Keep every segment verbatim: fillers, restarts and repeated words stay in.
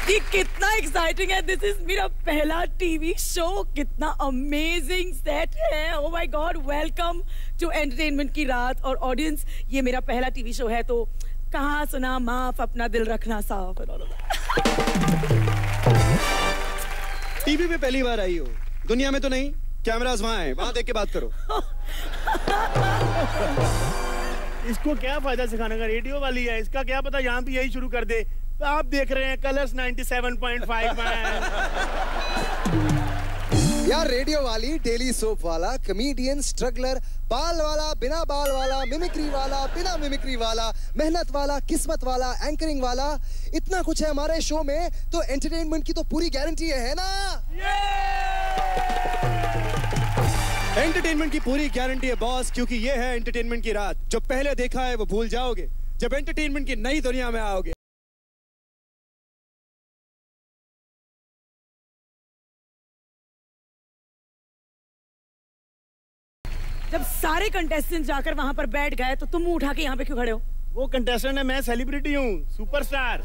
कि कितना एक्साइटिंग है। दिस इज मेरा पहला टीवी शो, कितना अमेजिंग सेट है। Oh my God, welcome to entertainment की रात। और ऑडियंस, ये मेरा पहला टीवी शो है, तो कहाँ सुना माफ, अपना दिल रखना साफ। टीवी पे पहली बार आई हो, दुनिया में तो नहीं? कैमरास वहाँ हैं, वहाँ देख के बात करो। इसको क्या फायदा सिखाने का, रेडियो वाली है, इसका क्या पता यहाँ पे यही शुरू कर दे। तो आप देख रहे हैं कलर्स सत्तानवे पॉइंट पाँच में। यार रेडियो वाली, डेली सोप वाला, कमेडियन, स्ट्रगलर, बाल वाला, बिना बाल वाला, मिमिक्री वाला, बिना मिमिक्री वाला, मेहनत वाला, किस्मत वाला, एंकरिंग वाला, इतना कुछ है हमारे शो में, तो एंटरटेनमेंट की तो पूरी गारंटी है, है ना? एंटरटेनमेंट की पूरी गारंटी है बॉस, क्योंकि ये है एंटरटेनमेंट की रात। जो पहले देखा है वो भूल जाओगे जब एंटरटेनमेंट की नई दुनिया में आओगे। जब सारे कंटेस्टेंट जाकर वहां पर बैठ गए तो तुम मुंह उठा के यहाँ पे क्यों खड़े हो? वो कंटेस्टेंट है, मैं सेलिब्रिटी हूँ, सुपरस्टार।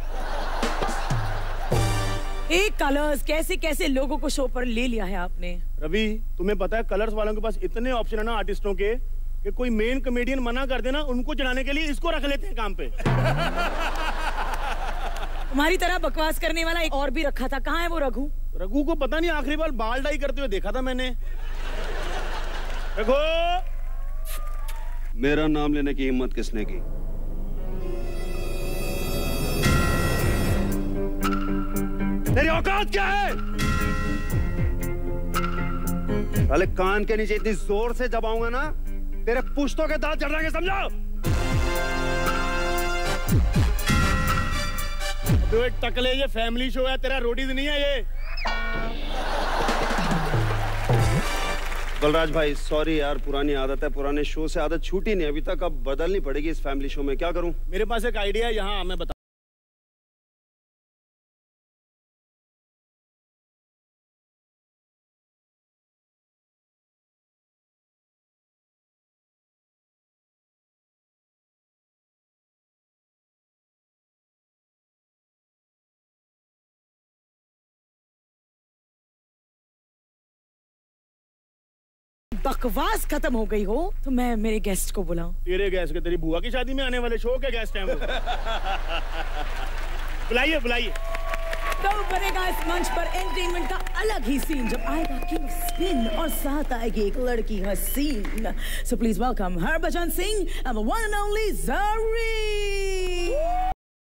एक कलर्स कैसे कैसे लोगों को शो पर ले लिया है आपने। रवि, तुम्हें पता है कलर्स वालों के पास इतने ऑप्शन है ना आर्टिस्टों के, कि कोई मेन कॉमेडियन मना कर देना, उनको चढ़ाने के लिए इसको रख लेते हैं काम पे। तुम्हारी तरह बकवास करने वाला एक और भी रखा था, कहाँ है वो रघु? रघु को पता नहीं, आखिरी बार बाल डाई करते हुए देखा था मैंने। रघु, मेरा नाम लेने की हिम्मत किसने की? तेरी औकात क्या है? साले कान के नीचे इतनी जोर से दबाऊंगा ना, तेरे पुश्तों के दांत जड़ जाएंगे, समझो? तो टकले, ये फैमिली शो है, तेरा रोडीज नहीं है ये। बलराज भाई सॉरी यार, पुरानी आदत है, पुराने शो से आदत छूटी नहीं अभी तक, अब बदलनी पड़ेगी इस फैमिली शो में। क्या करूं? मेरे पास एक आइडिया है, यहाँ मैं बता। बकवास खत्म हो गई हो तो मैं मेरे गेस्ट को बुलाऊं। तेरे गेस्ट के, तेरी बुआ की शादी में आने वाले शो के गेस्ट हैं वो। बुलाइए बुलाइए। तो बनेगा इस मंच पर एंटरटेनमेंट का अलग ही सीन, जब आएगा किंग स्पिन और साथ आएगी एक लड़की हसीन। So please welcome Harbhajan Singh and the one and only Zareen.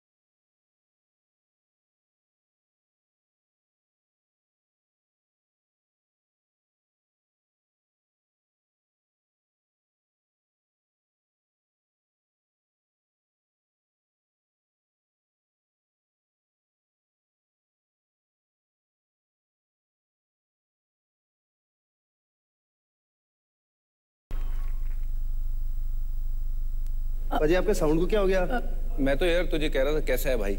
पाजी आपके साउंड को क्या हो गया? मैं तो यार तुझे कह रहा था कैसा है भाई।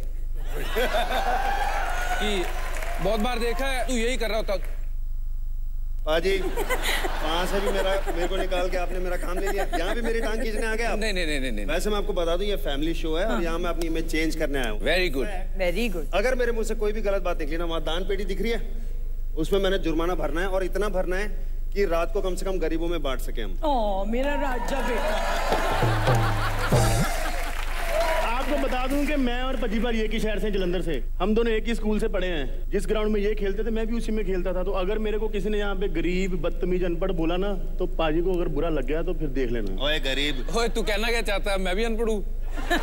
कि बहुत बार देखा है तू यही कर रहा होता। पाजी वहां से भी मेरा मेरे को निकाल के आपने मेरा काम ले लिया, यहाँ भी मेरी टांग खींचने आ गए आप। नहीं नहीं नहीं नहीं। वैसे मैं आपको बता दूं ये फैमिली शो है, हाँ। और यहाँ मैं अपनी इमेज चेंज करने आया हूँ। Very good very good. अगर मेरे मुंह से कोई भी गलत बात निकली ना, वहाँ दान पेटी दिख रही है, उसमें मैंने जुर्माना भरना है, और इतना भरना है कि रात को कम से कम गरीबों में बांट सके हम। ओ मेरा राजा बेटा। आपको बता दूं कि मैं और पजीबार एक ही शहर से, जलंधर से, हम दोनों एक ही स्कूल से पढ़े हैं। जिस ग्राउंड में ये खेलते थे मैं भी उसी में खेलता था। तो अगर मेरे को किसी ने यहाँ पे गरीब, बदतमीज, अनपढ़ बोला ना, तो पाजी को अगर बुरा लग गया तो फिर देख लेना। ओए गरीब, ओए तू कहना क्या चाहता है? मैं भी अनपढ़ हूँ।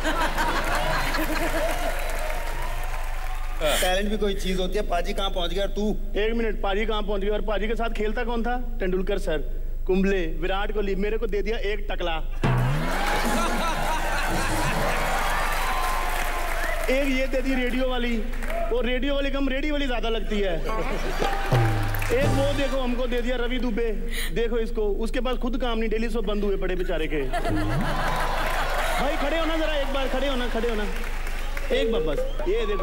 टैलेंट भी कोई चीज होती है। पाजी कहाँ पहुंच गया तू? एक मिनट, पाजी कहाँ पहुंच गया? और पाजी के साथ खेलता कौन था? तेंदुलकर सर, कुंबले, विराट कोहली। मेरे को दे दिया एक टकला। एक ये दे दी रेडियो वाली, वो रेडियो वाली कम रेडियो वाली ज्यादा लगती है। एक वो देखो हमको दे दिया रवि दुबे, देखो इसको, उसके पास खुद काम नहीं, डेली सो बंद हुए पड़े बेचारे के। भाई खड़े होना जरा, एक बार खड़े होना, खड़े होना एक बार बस। ये देखो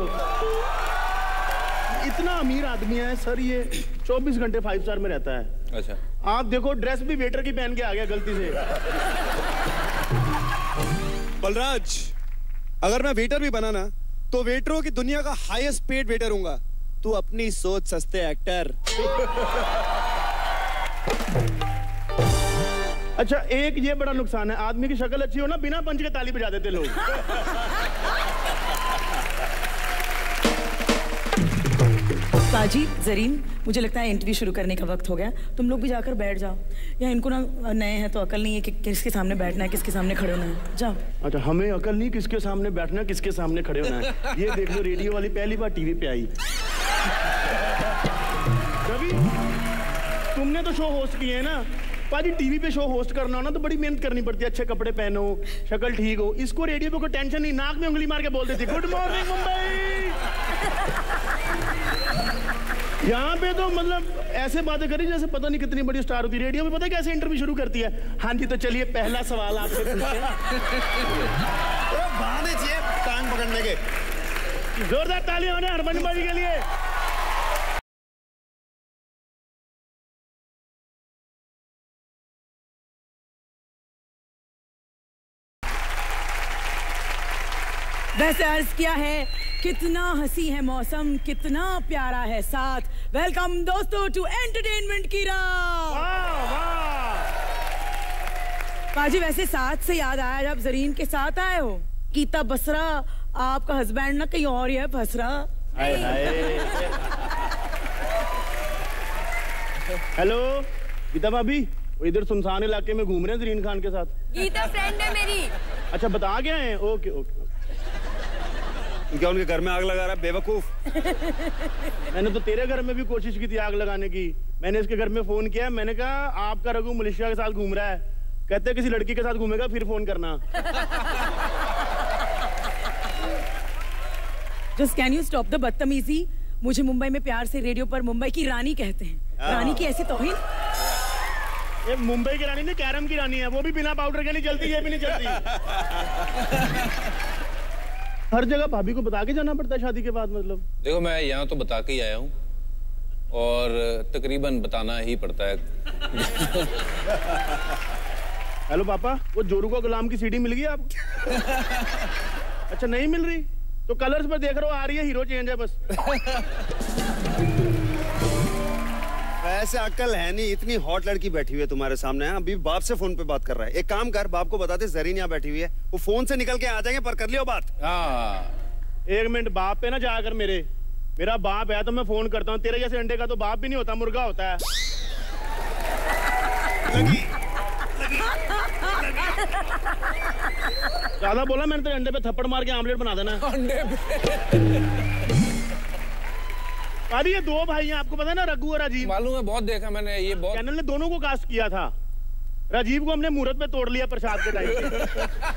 इतना अमीर आदमी है सर, ये चौबीस घंटे फाइव स्टार में रहता है। अच्छा, आप देखो ड्रेस भी वेटर की पहन के आ गया गलती से। बलराज, अगर मैं वेटर भी बना ना तो वेटरों की दुनिया का हाईएस्ट पेड वेटर हूँगा। तू अपनी सोच सस्ते एक्टर। अच्छा, एक ये बड़ा नुकसान है, आदमी की शक्ल अच्छी हो ना, बिना पंच के ताली बजा देते लोग। पाजी, जरीन, मुझे लगता है इंटरव्यू शुरू करने का वक्त हो गया। तुम लोग भी जाकर बैठ जाओ। या इनको ना नए हैं तो अकल नहीं है कि किसके सामने बैठना है, किसके सामने खड़े होना है। जाओ। अच्छा, हमें अकल नहीं किसके सामने बैठना है, किसके सामने खड़े होना है। ये देख लो, रेडियो वाली पहली बार टीवी पे आई। रवि, तुमने तो शो होस्ट किए हैं ना। पाजी, टीवी पे शो होस्ट करना हो ना तो बड़ी मेहनत करनी पड़ती है। अच्छे कपड़े पहनो, शक्ल ठीक हो। इसको रेडियो पे कोई टेंशन नहीं, नाक में उंगली मार के बोल देती, गुड मॉर्निंग मुंबई। यहाँ पे तो मतलब ऐसे बातें करी जैसे पता नहीं कितनी बड़ी स्टार होती है। रेडियो में पता है कैसे इंटरव्यू शुरू करती है? हाँ जी, तो चलिए पहला सवाल आपसे पूछते हैं। बहाने चाहिए टांग पकड़ने के। जोरदार तालियां होने हरभजन भाई के लिए। वैसे अर्ज किया है, कितना हंसी है मौसम, कितना प्यारा है साथ। वेलकम दोस्तों टू एंटरटेनमेंट की रात। वाह वाह। पाजी, वैसे साथ से याद आया, जब जरीन के साथ आए हो, गीता बसरा आपका हस्बैंड ना कहीं और ही है फंस रहा। हाय हाय। हेलो गीता भाभी, वो इधर सुनसान इलाके में घूम रहे हैं जरीन खान के साथ। गीता फ्रेंड है मेरी। अच्छा, बता गए हैं? Okay okay. क्या उनके घर में आग लगा रहा है बेवकूफ? मैंने तो तेरे घर में भी कोशिश की थी आग लगाने की। मैंने इसके घर में फोन किया, मैंने कहा आपका रघु मलिश्का के साथ घूम रहा है। कहते किसी लड़की के साथ घूमेगा फिर फोन करना। Just can you stop the बदतमीजी। मुझे मुंबई में प्यार से रेडियो पर मुंबई की रानी कहते हैं। रानी की ऐसी तौहीन। ये मुंबई की रानी नहीं, कैरम की रानी है। वो भी बिना पाउडर के नहीं चलती, ये भी नहीं चलती। हर जगह भाभी को बता के जाना पड़ता है शादी के बाद? मतलब देखो, मैं यहाँ तो बता के ही आया हूँ और तकरीबन बताना ही पड़ता है। हेलो पापा, वो जोरू का गुलाम की सीडी मिल गई आपको? अच्छा, नहीं मिल रही तो कलर्स पर देख रहा हूँ, आ रही है, हीरो चेंज है बस। वैसे अक्ल है नहीं, इतनी हॉट लड़की बैठी हुई है तुम्हारे सामने। अभी बाप से फोन पे बात कर रहा है। एक काम कर, बाप को बता दे जरीन यहाँ बैठी हुई है, वो फोन से निकल के आ जाएंगे, पर कर लियो बात। हाँ, एक मिनट, बाप पे ना जाकर मेरे। मेरा बाप है तो मैं फोन करता हूँ, तेरे जैसे अंडे का तो बाप भी नहीं होता, मुर्गा होता है। लगी, लगी, ज्यादा बोला मैंने, तेरे अंडे पे थप्पड़ मार के आमलेट बना देना। अंडे पे। अरे ये दो भाई हैं, आपको पता है ना, रघु और राजीव। मालूम है, बहुत देखा मैंने। ये बहुत चैनल ने दोनों को कास्ट किया था। राजीव को हमने मुहूर्त पे तोड़ लिया प्रसाद के टाइम पे।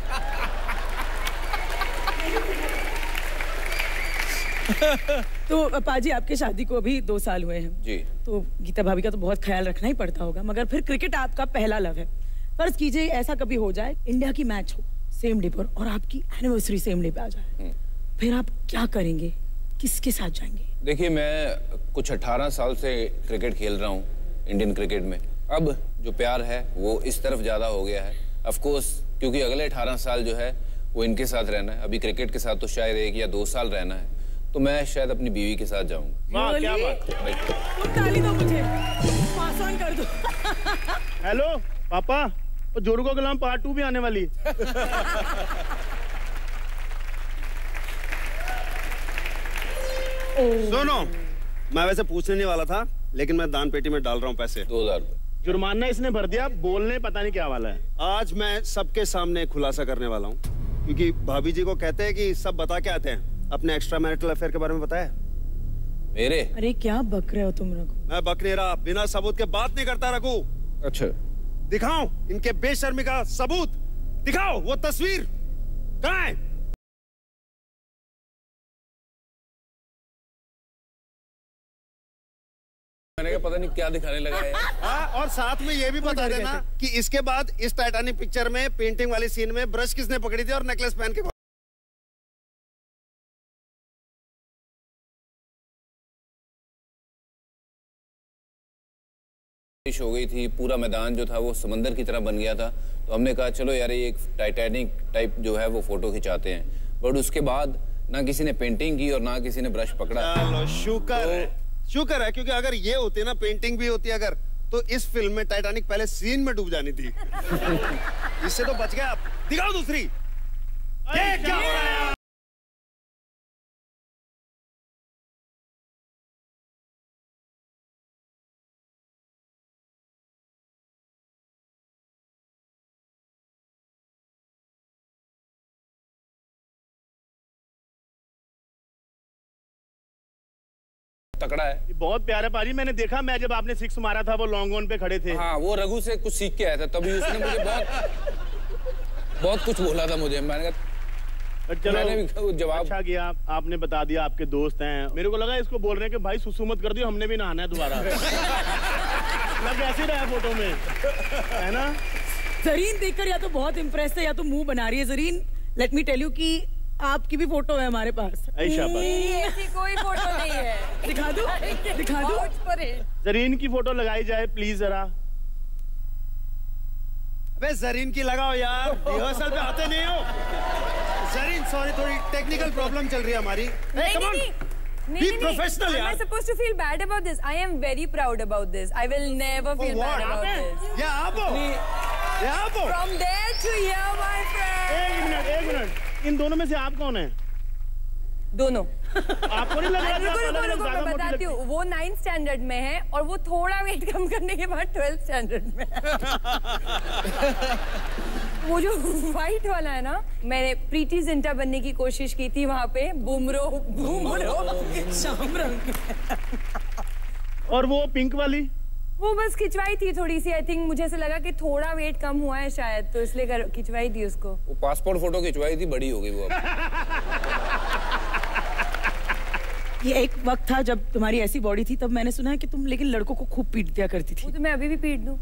तो पाजी, आपके शादी को अभी दो साल हुए हैं जी। तो गीता भाभी का तो बहुत ख्याल रखना ही पड़ता होगा, मगर फिर क्रिकेट आपका पहला लव है। फर्ज कीजिए ऐसा कभी हो जाए, इंडिया की मैच हो सेम डे पर और आपकी एनिवर्सरी सेम डे पे आ जाए, फिर आप क्या करेंगे? किसके साथ जाएंगे? देखिए, मैं कुछ अठारह साल से क्रिकेट खेल रहा हूँ इंडियन क्रिकेट में। अब जो प्यार है वो इस तरफ ज़्यादा हो गया है, ऑफ कोर्स, क्योंकि अगले अठारह साल जो है वो इनके साथ रहना है। अभी क्रिकेट के साथ तो शायद एक या दो साल रहना है, तो मैं शायद अपनी बीवी के साथ जाऊँगा। वाह, क्या बात। ताली दो मुझे, पास ऑन कर दो। हेलो पापा, वो जोरू का गुलाम पार्ट टू भी आने वाली है। सुनो, मैं वैसे पूछने नहीं वाला था, लेकिन मैं दान पेटी में डाल रहा हूँ पैसे। दो हजार जुर्माना इसने भर दिया, बोलने पता नहीं क्या वाला है। आज मैं सबके सामने खुलासा करने वाला हूँ, क्योंकि भाभी जी को कहते हैं कि सब बता के आते हैं। अपने एक्स्ट्रा मैरिटल अफेयर के बारे में बताया मेरे? अरे क्या बक रहे हो तुम रघु? मैं बक नहीं रहा, बिना सबूत के बात नहीं करता रघु। अच्छा, दिखाओ इनके बेशर्मी का सबूत, दिखाओ वो तस्वीर कहाँ है? मैंने कहा पता नहीं क्या दिखाने लगा है। हाँ, और साथ में ये भी बता देना कि इसके बाद इस टाइटैनिक पिक्चर में पेंटिंग वाली सीन में ब्रश किसने पकड़ी थी और नेकलेस पहन के हो गई थी। पूरा मैदान जो था वो समंदर की तरह बन गया था, तो हमने कहा चलो यार ये एक टाइटैनिक टाइप जो है वो फोटो खिंचाते हैं। बट उसके बाद ना किसी ने पेंटिंग की और ना किसी ने ब्रश पकड़ा। चलो शुक्र तो... है, शुक्र है, क्योंकि अगर ये होती ना, पेंटिंग भी होती अगर, तो इस फिल्म में टाइटैनिक पहले सीन में डूब जानी थी। इससे तो बच गए आप। दिखाओ दूसरी। ये क्या हो रहा है? तकड़ा है, बहुत प्यारा पाजी। मैंने देखा, मैं जब आपने सिक्स मारा था वो लॉन्ग ऑन पे खड़े थे। हाँ, वो रघु से कुछ सीख के आया था, तभी उसने मुझे बहुत बहुत कुछ बोला था मुझे। मैंने कहा, चलो, मैंने भी जवाब अच्छा किया, आपने बता दिया आपके दोस्त हैं। मेरे को लगा इसको बोल रहे हैं कि भाई सुसु मत कर दियो, हमने भी नहाना है दोबारा। लग ऐसे रहा है फोटो में, है ना? जरीन देखकर या तो बहुत इम्प्रेस है या तो मुंह बना रही है। Zareen, let me tell you कि आपकी भी फोटो है हमारे पास। ऐसी कोई फोटो नहीं है। दिखा दो, दिखा दो। जरीन की फोटो लगाई जाए प्लीज जरा। अबे जरीन की लगाओ यार, रिहर्सल पे आते नहीं हो। जरीन सॉरी, थोड़ी टेक्निकल प्रॉब्लम चल रही है हमारी। नहीं, नहीं, नहीं, Be professional, Am I supposed to feel bad about this? I am very proud about this. I will never feel bad about this. या आप हो, या आप हो। From there to here, my friend. एक मिनट, एक मिनट, इन दोनों में से आप कौन है? दोनों। आपको नहीं लग रहा? रुको रुको रुको, मैं बताती हूँ। वो नाइन्थ स्टैंडर्ड में है और वो थोड़ा वेट कम करने के बाद ट्वेल्थ स्टैंडर्ड में है। वो जो व्हाइट वाला है ना, मैंने प्रीति जिंटा बनने की कोशिश की थी वहाँ पे। बूमरो बूमरो शाम रंग। और वो पिंक वाली? वो बस खिंचवाई थी थोड़ी सी। आई थिंक मुझे ऐसा लगा कि थोड़ा वेट कम हुआ है शायद, तो इसलिए खिंचवाई थी उसको। वो पासपोर्ट फोटो खिंचवाई थी, बड़ी हो गई वो अब। ये एक वक्त था जब तुम्हारी ऐसी बॉडी थी, तब मैंने सुना है कि तुम लेकिन लड़कों को खूब पीट दिया करती थी। वो तो मैं अभी भी पीट दूं।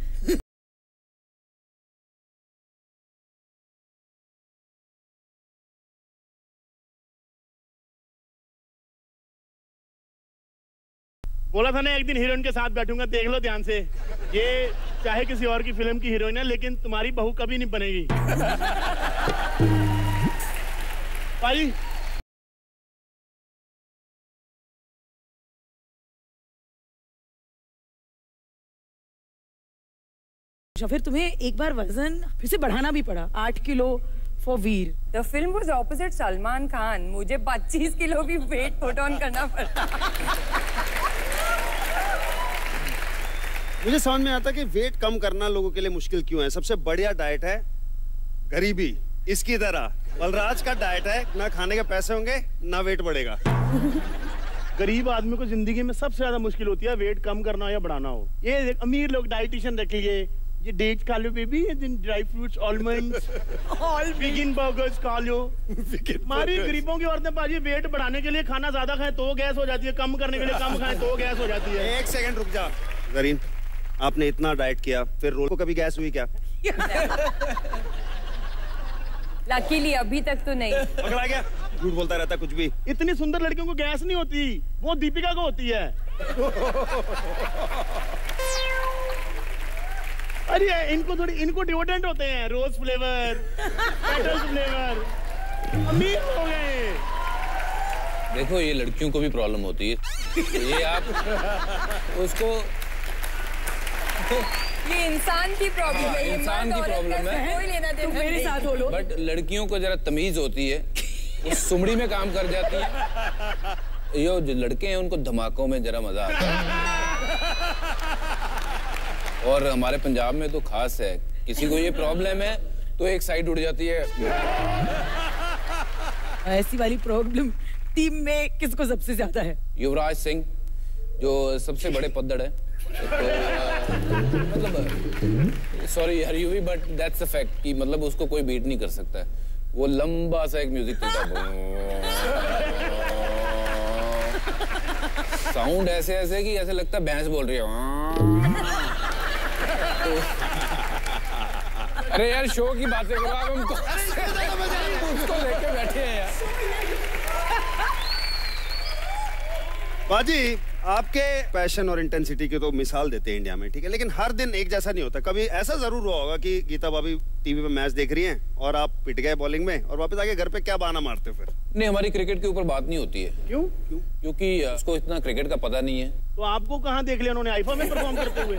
बोला था ना एक दिन हीरोइन के साथ बैठूंगा, देख लो ध्यान से। ये चाहे किसी और की फिल्म की हीरोइन है, लेकिन तुम्हारी बहू कभी नहीं बनेगी। भाई फिर तुम्हें एक बार वजन फिर से बढ़ाना भी पड़ा, आठ kilo for Veer. The film was opposite Salman Khan. मुझे पच्चीस किलो भी वेट पुट ऑन करना पड़ा। मुझे समझ में आता कि वेट कम करना लोगों के लिए मुश्किल क्यों है। सबसे बढ़िया डाइट है गरीबी। इसकी तरह बलराज का डाइट है, ना खाने के पैसे होंगे ना वेट बढ़ेगा। गरीब आदमी को जिंदगी में सबसे ज्यादा मुश्किल होती है वेट कम करना या बढ़ाना हो। ये अमीर लोग डाइटिशियन रख लिए, ये डेट खा लो baby, dry fruits, almonds, all vegan burgers खा लो। हमारी गरीबों की औरतें बाजी वेट बढ़ाने के लिए खाना ज्यादा खाएं तो गैस हो जाती है, कम करने के लिए कम खाएं तो गैस हो जाती है। एक सेकंड रुक जा जरीन, आपने इतना डाइट किया, फिर रोल को कभी गैस हुई क्या? लकीली अभी तक तो नहीं। पकड़ा गया? झूठ बोलता रहता कुछ भी। इतनी सुंदर लड़कियों को गैस नहीं होती, वो दीपिका को होती है। अरे इनको थोड़ी, इनको डिओड्रेंट होते हैं, रोज फ्लेवर, पेटल्स फ्लेवर। अमीर हो गए। देखो ये लड़कियों को भी प्रॉब्लम होती है। ये आप उसको ये इंसान की प्रॉब्लम हाँ, है, ये इंसान की प्रॉब्लम है। कोई लेना देना तुम मेरे साथ हो लो। बट लड़कियों को जरा तमीज होती है, उस सुमड़ी में काम कर जाती है। यो जो लड़के हैं उनको धमाकों में जरा मजा आता है। और हमारे पंजाब में तो खास है, किसी को ये प्रॉब्लम है तो एक साइड उड़ जाती है। ऐसी वाली प्रॉब्लम टीम में किसको सबसे ज्यादा है? युवराज सिंह जो सबसे बड़े पद्दड़ है। तो मतलब सॉरी यार यू भी, बट दैट्स अ फैक्ट कि मतलब उसको कोई बीट नहीं कर सकता है। वो लंबा सा एक म्यूजिक चलता है, साउंड ऐसे ऐसे कि ऐसे लगता है भैंस बोल रही है। तो, अरे यार शो की बातें करो आप, हमको उसको लेके बैठे हैं यार। बाजी आपके पैशन और इंटेंसिटी की तो मिसाल देते हैं इंडिया में, ठीक है, लेकिन हर दिन एक जैसा नहीं होता। कभी ऐसा जरूर हुआ होगा कि गीता भाभी टीवी पे मैच देख रही हैं और आप पिट गए बॉलिंग में और वापस आके घर पे क्या बहाना मारते हो फिर? नहीं, हमारी क्रिकेट के ऊपर बात नहीं होती है। क्यों क्यों? क्योंकि उसको इतना क्रिकेट का पता नहीं है। तो आपको कहाँ देख लिया उन्होंने आईफा में परफॉर्म करते हुए?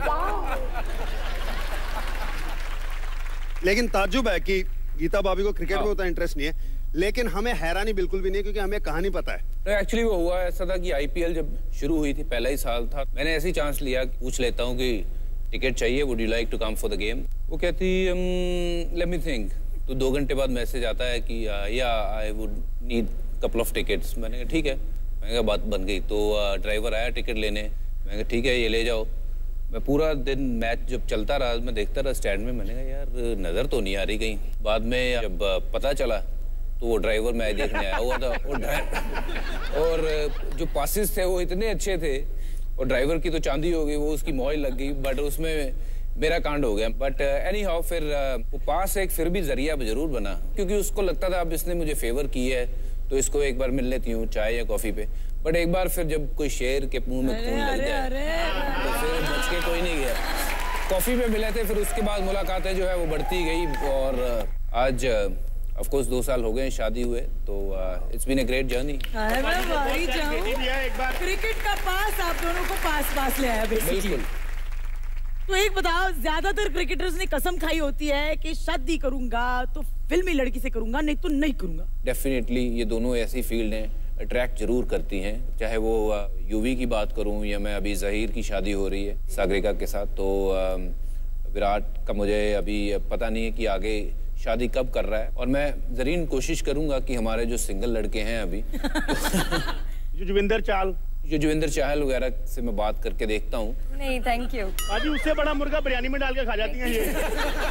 लेकिन ताज्जुब है कि गीता भाभी को क्रिकेट में उतना इंटरेस्ट नहीं है, लेकिन हमें हैरानी बिल्कुल भी नहीं है क्योंकि हमें कहानी पता है। तो एक्चुअली वो हुआ ऐसा था कि आईपीएल जब शुरू हुई थी, पहला ही साल था, मैंने ऐसी चांस लिया, पूछ लेता हूँ कि टिकट चाहिए, would you like to come for the game? वो कहती लेट मी थिंक। तो दो घंटे बाद मैसेज आता है कि या I would need couple of tickets. मैंने कहा ठीक है, मैंने कहा बात बन गई। तो ड्राइवर आया टिकट लेने, मैंने कहा ठीक है ये ले जाओ। मैं पूरा दिन मैच जब चलता रहा, मैं देखता रहा स्टैंड में, मैंने कहा यार नज़र तो नहीं आ रही कहीं। बाद में जब पता चला तो वो ड्राइवर मैच देखने आया हुआ था और, और जो पासिस थे वो इतने अच्छे थे और ड्राइवर की तो चांदी हो गई, वो उसकी मौज लग गई, बट उसमें मेरा कांड हो गया। बट एनी हाउ फिर वो पास एक फिर भी जरिया जरूर बना, क्योंकि उसको लगता था अब इसने मुझे फेवर की है तो इसको एक बार मिल लेती हूँ चाय या कॉफी पे। बट एक बार फिर जब कोई शेर के मुंह में खून लग जाए तो फिर बच के कोई नहीं गया। कॉफी पे मिले थे, फिर उसके बाद मुलाकातें जो है वो बढ़ती गई और आज ऑफ कोर्स दो साल हो गए शादी हुए, तो it's been a great journey. Cricket का पास आप दोनों को पास पास ले आया बेसिकली। तो एक बताओ, ज्यादातर क्रिकेटर्स ने कसम खाई होती है कि शादी करूंगा तो फिल्मी लड़की से करूंगा, नहीं तो नहीं करूंगा। डेफिनेटली ये दोनों ऐसी फील्ड हैं, अट्रैक्ट जरूर करती हैं, चाहे वो यूवी की बात करूं या मैं अभी ज़हीर की शादी हो रही है सागरिका के साथ, तो विराट का मुझे अभी पता नहीं है कि आगे शादी कब कर रहा है। और मैं जरीन कोशिश करूंगा कि हमारे जो सिंगल लड़के हैं अभी युजवेंद्र चाल युजवेंद्र चाहल वगैरह से मैं बात करके देखता हूँ। नहीं थैंक यू बाजी, उससे बड़ा मुर्गा बिरयानी में डाल के खा जाती हैं ये।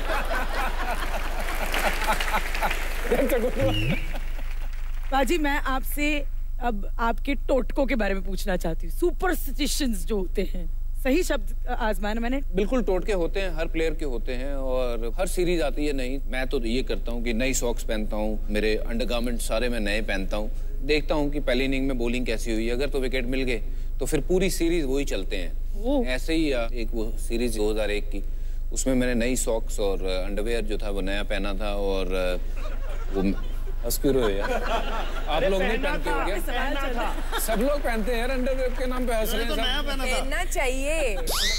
बाजी मैं आपसे अब आपके टोटकों के बारे में पूछना चाहती हूँ। सुपरस्टिशंस जो होते हैं, सही शब्द आजमाना मैंने? बिल्कुल टोटके होते हैं, हर प्लेयर के होते हैं और हर सीरीज आती है नई। मैं तो ये करता हूँ कि नई सॉक्स पहनता हूँ, मेरे अंडरगारमेंट सारे मैं नए पहनता हूँ, देखता हूँ कि पहली इनिंग में बॉलिंग कैसी हुई, अगर तो विकेट मिल गए तो फिर पूरी सीरीज वही चलते हैं। ऐसे ही एक वो सीरीज दो हज़ार एक की, उसमें मैंने नई सॉक्स और अंडरवेयर जो था वो नया पहना था और वो हंसक्यूरो यार आप लोग नहीं पहनते हो क्या? सब लोग पहनते हैं यार, अंडरवेयर के नाम पे हंस रहे हैं। सब पहनना चाहिए।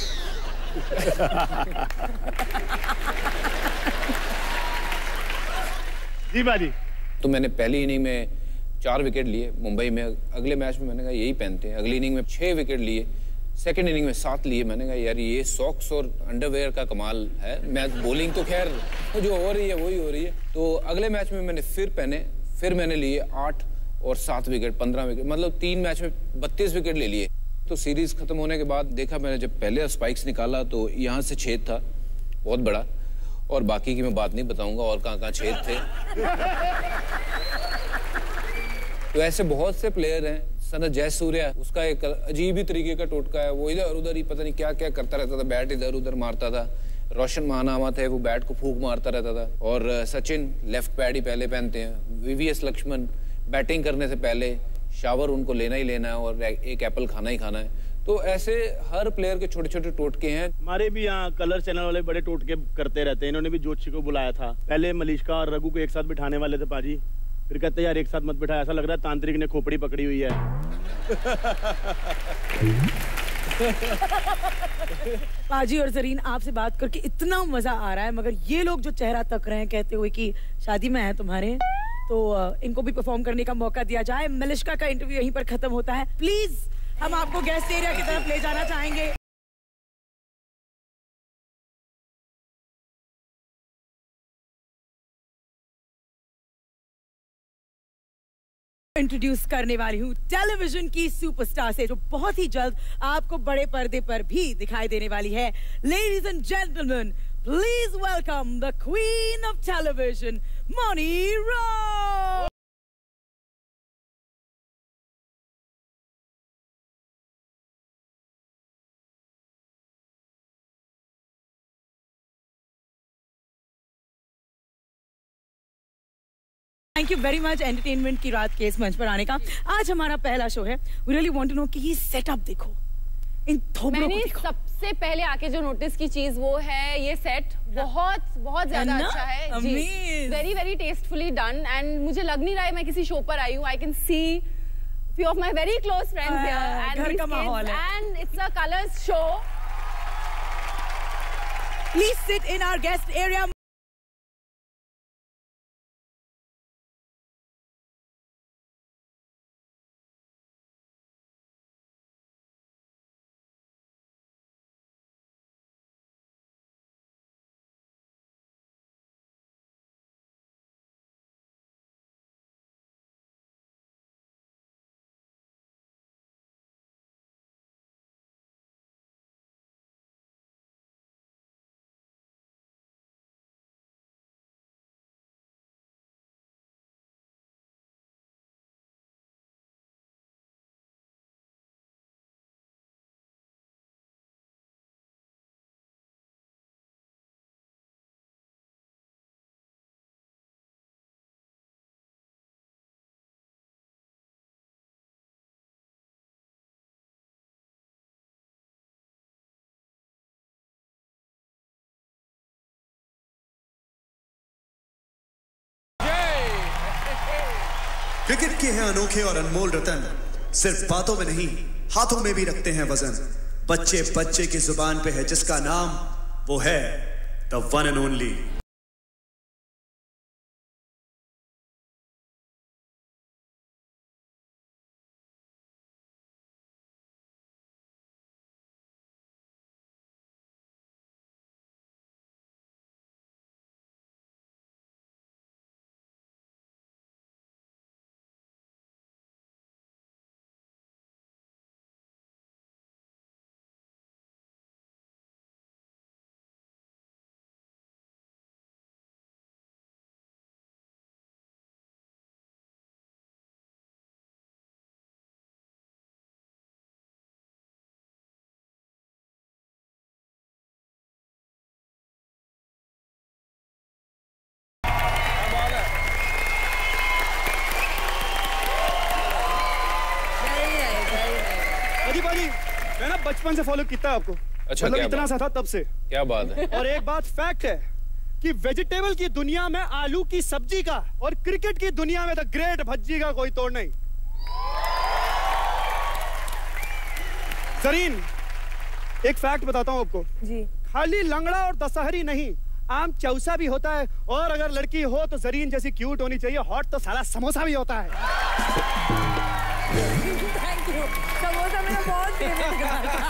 जी बाजी। तो मैंने पहली इनिंग में चार विकेट लिए मुंबई में, अगले मैच में मैंने कहा यही पहनते हैं, अगली इनिंग में छह विकेट लिए, सेकंड इनिंग में सात लिए। मैंने कहा यार ये सॉक्स और अंडरवेयर का कमाल है। मैच बॉलिंग तो खैर जो हो रही है वही हो रही है। तो अगले मैच में मैंने फिर पहने, फिर मैंने लिए आठ और सात विकेट, पंद्रह विकेट, मतलब तीन मैच में बत्तीस विकेट ले लिए। तो सीरीज खत्म होने के बाद देखा मैंने, जब पहले स्पाइक्स निकाला तो यहाँ से छेद था बहुत बड़ा, और बाकी की मैं बात नहीं बताऊंगा और कहाँ कहाँ छेद थे। तो ऐसे बहुत से प्लेयर हैं। सनत जयसूर्या, उसका एक अजीब ही तरीके का टोटका है, वो इधर उधर ही पता नहीं क्या क्या करता रहता था, बैट इधर उधर मारता था। रोशन महानामा थे, वो बैट को फूंक मारता रहता था। और सचिन लेफ्ट पैड ही पहले पहनते हैं। वीवीएस लक्ष्मण बैटिंग करने से पहले शावर उनको लेना ही लेना है और एक एप्पल खाना ही खाना है। तो ऐसे हर प्लेयर के छोटे छोटे टोटके हैं। हमारे भी यहाँ कलर चैनल वाले बड़े टोटके करते रहते हैं। इन्होंने भी जोशी को बुलाया था, पहले मलिश्का और रघु को एक साथ बिठाने वाले थे पाजी, फिर कहते यार एक साथ मत बिठाया, ऐसा लग रहा है तांत्रिक ने खोपड़ी पकड़ी हुई है। पाजी और जरीन, आपसे बात करके इतना मजा आ रहा है, मगर ये लोग जो चेहरा तक रहे हैं कहते हुए कि शादी में है तुम्हारे, तो इनको भी परफॉर्म करने का मौका दिया जाए। मलिश्का का इंटरव्यू यहीं पर खत्म होता है। प्लीज हम आपको गेस्ट एरिया की तरफ ले जाना चाहेंगे। इंट्रोड्यूस करने वाली हूँ टेलीविजन की सुपरस्टार से, जो बहुत ही जल्द आपको बड़े पर्दे पर भी दिखाई देने वाली है। Ladies and gentleman, please welcome the queen of television, Mouni Roy. Thank you very much entertainment की रात के इस मंच पर आने का। आज हमारा पहला शो है। We really want to know कि ये सेटअप देखो, इन थोबड़ों को मैंने देखो। सबसे पहले आके जो नोटिस की चीज वो है ये सेट बहुत बहुत ज्यादा अच्छा है जी, very very tastefully done and मुझे लग नहीं रहा है मैं किसी शो पर आई हूँ. I can see few of my very close friends here and घर का माहौल है. and it's a colors show. Please sit in our guest area. Cricket के हैं अनोखे और अनमोल रतन, सिर्फ बातों में नहीं हाथों में भी रखते हैं वजन. बच्चे बच्चे की जुबान पे है जिसका नाम, वो है द वन एंड ओनली. मैं ना बचपन से फॉलो किया आपको. अच्छा, मतलब इतना सा था तब से. क्या बात है. और एक बात फैक्ट है कि वेजिटेबल की दुनिया में आलू की सब्जी का और क्रिकेट की दुनिया में द ग्रेट भज्जी का कोई तोड़ नहीं. जरीन, एक फैक्ट बताता हूं आपको जी. खाली लंगड़ा और दशहरी नहीं, आम चौसा भी होता है. और अगर लड़की हो तो जरीन जैसी क्यूट होनी चाहिए. हॉट तो साला समोसा भी होता है. Thank you. समोसा मेरा बहुत फेवरेट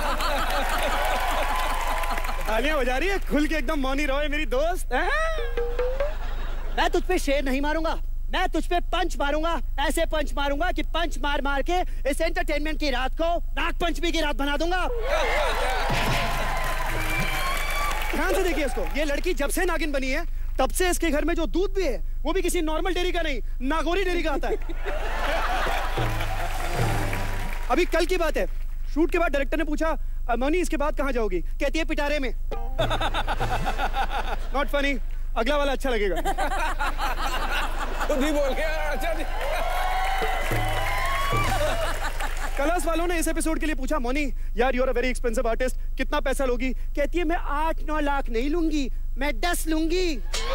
तालियां बजा रही है खुल के एकदम. मौनी रॉय मेरी दोस्त है. मैं तुझ पे शेर नहीं मारूंगा, मैं तुझ पे पंच मारूंगा. ऐसे पंच मारूंगा कि पंच मार मार के इस एंटरटेनमेंट की रात को नाग पंचमी की रात बना दूंगा. ध्यान से देखिए इसको. ये लड़की जब से नागिन बनी है तब से इसके घर में जो दूध भी है वो भी किसी नॉर्मल डेयरी का नहीं, नागौरी डेयरी का आता है. अभी कल की बात है, शूट के बाद डायरेक्टर ने पूछा मौनी इसके बाद कहां जाओगी? कहती है पिटारे में. Not funny. अगला वाला अच्छा लगेगा. खुद ही बोल गया. अच्छा कलर्स वालों ने इस एपिसोड के लिए पूछा मौनी यार you are a very expensive artist, कितना पैसा लोगी? कहती है मैं आठ नौ लाख नहीं लूंगी, मैं दस लूंगी.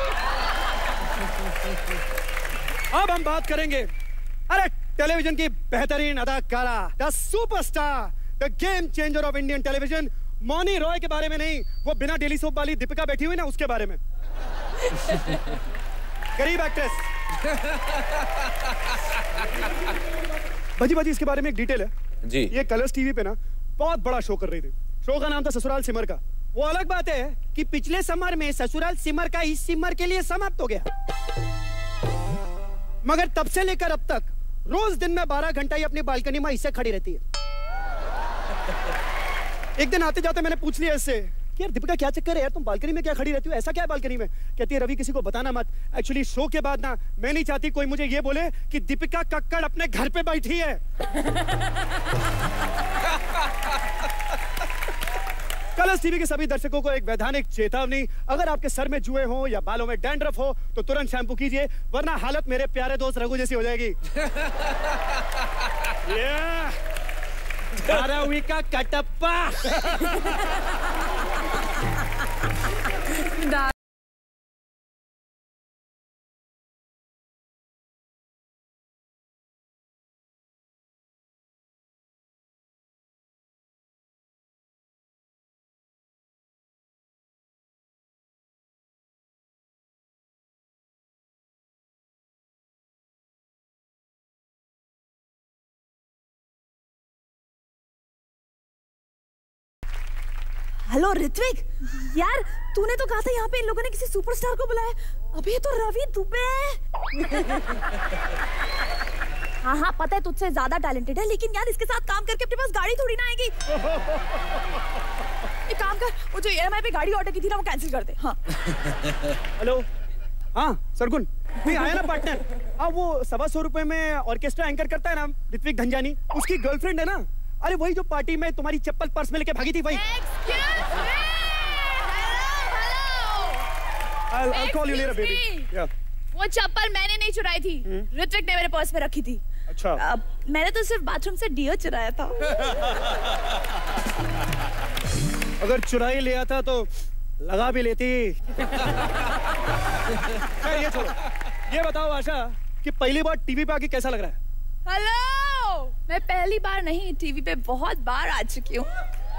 अब हम बात करेंगे अरे टेलीविजन की बेहतरीन अदाकारा, the superstar, the game changer of Indian television, Mouni Roy के बारे में नहीं, वो बिना डेली सोप वाली दीपिका बैठी हुई ना उसके बारे में. गरीब एक्ट्रेस. भजी भजी इसके बारे में एक डिटेल है जी. ये कलर्स टीवी पे ना बहुत बड़ा शो कर रही थी. शो का नाम था ससुराल सिमर का. वो अलग बात है कि पिछले समर में ससुराल सिमर का इस सिमर के लिए समाप्त हो गया, मगर तब से लेकर अब तक रोज दिन में बारह घंटा ही अपनी बालकनी में इससे खड़ी रहती है. एक दिन आते जाते मैंने पूछ लिया इससे कि यार दीपिका क्या चक्कर है यार, तुम बालकनी में क्या खड़ी रहती हो, ऐसा क्या है बालकनी में? कहती है रवि किसी को बताना मत, एक्चुअली शो के बाद ना मैं नहीं चाहती कोई मुझे ये बोले कि दीपिका कक्कड़ अपने घर पे बैठी है. कलर्स टीवी के सभी दर्शकों को एक वैधानिक चेतावनी, अगर आपके सर में जुए हो या बालों में डैंड्रफ हो तो तुरंत शैम्पू कीजिए, वरना हालत मेरे प्यारे दोस्त रघु जैसी हो जाएगी. yeah. धारावी का कटप्पा। हेलो ऋत्विक, यार तूने तो कहा था यहाँ पे इन लोगों ने किसी सुपरस्टार को बुलाया। अबे तो रवि दुबे। हाँ हाँ पता है तुझसे ज्यादा टैलेंटेड है, लेकिन यार इसके साथ काम करके अपने पास गाड़ी थोड़ी ना आएगी। एक काम कर, वो जो ई एम आई पे गाड़ी ऑर्डर की थी ना वो कैंसिल कर दे। हाँ हेलो, हाँ सरगुन, नहीं आया ना पार्टनर। हाँ वो सवा सौ रुपए में ऑर्केस्ट्रा एंकर करता है ना ऋत्विक धनजानी, उसकी गर्लफ्रेंड है ना। अरे वही जो पार्टी में तुम्हारी चप्पल पर्स में लेके भागी थी वही। I'll, I'll call you later, baby. Yeah. वो चप्पल मैंने नहीं चुराई थी, ऋत्विक ने मेरे पर्स में रखी थी। अच्छा। अब मैंने तो सिर्फ बाथरूम से डियो चुराया था। अगर चुराई लिया था तो लगा भी लेती। ये छोड़ो, ये बताओ आशा कि पहली बार टीवी पे आके कैसा लग रहा है? हेलो, मैं पहली बार नहीं टीवी पे बहुत बार आ चुकी हूँ।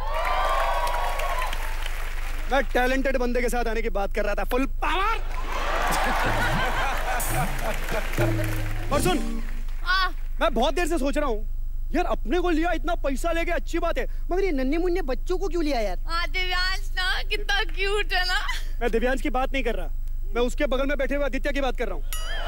मैं टैलेंटेड बंदे के साथ आने की बात कर रहा था, फुल पावर। और सुन, हाँ मैं बहुत देर से सोच रहा हूँ यार, अपने को लिया इतना पैसा लेके अच्छी बात है, मगर ये नन्हे मुन्ने बच्चों को क्यों लिया यार? हाँ दिव्यांश ना, कितना क्यूट है ना। मैं दिव्यांश की बात नहीं कर रहा, मैं उसके बगल में बैठे हुए आदित्य की बात कर रहा हूँ।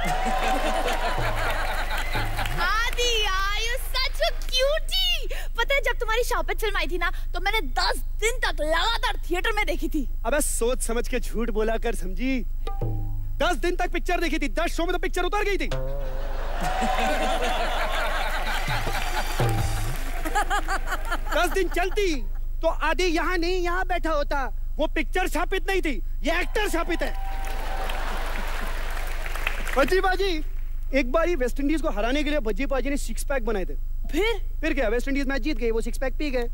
आदि यार, यू सच अ क्यूटी। पता है जब तुम्हारी शापित फिल्म आई थी ना, तो मैंने दस दिन तक लगातार थिएटर में देखी थी। अबे सोच समझ के झूठ बोला कर समझी। दस दिन तक पिक्चर देखी थी, दस शो में तो पिक्चर उतर गई थी। दस दिन चलती तो आदि यहाँ नहीं यहाँ बैठा होता। वो पिक्चर शापित नहीं थी, ये एक्टर शापित है। बज्जी बाजी, एक बार ही वेस्ट इंडीज को हराने के लिए बज्जी बाजी ने सिक्स पैक बनाए थे। फिर फिर क्या, वेस्ट इंडीज मैच जीत गई, वो सिक्स पैक पी गए।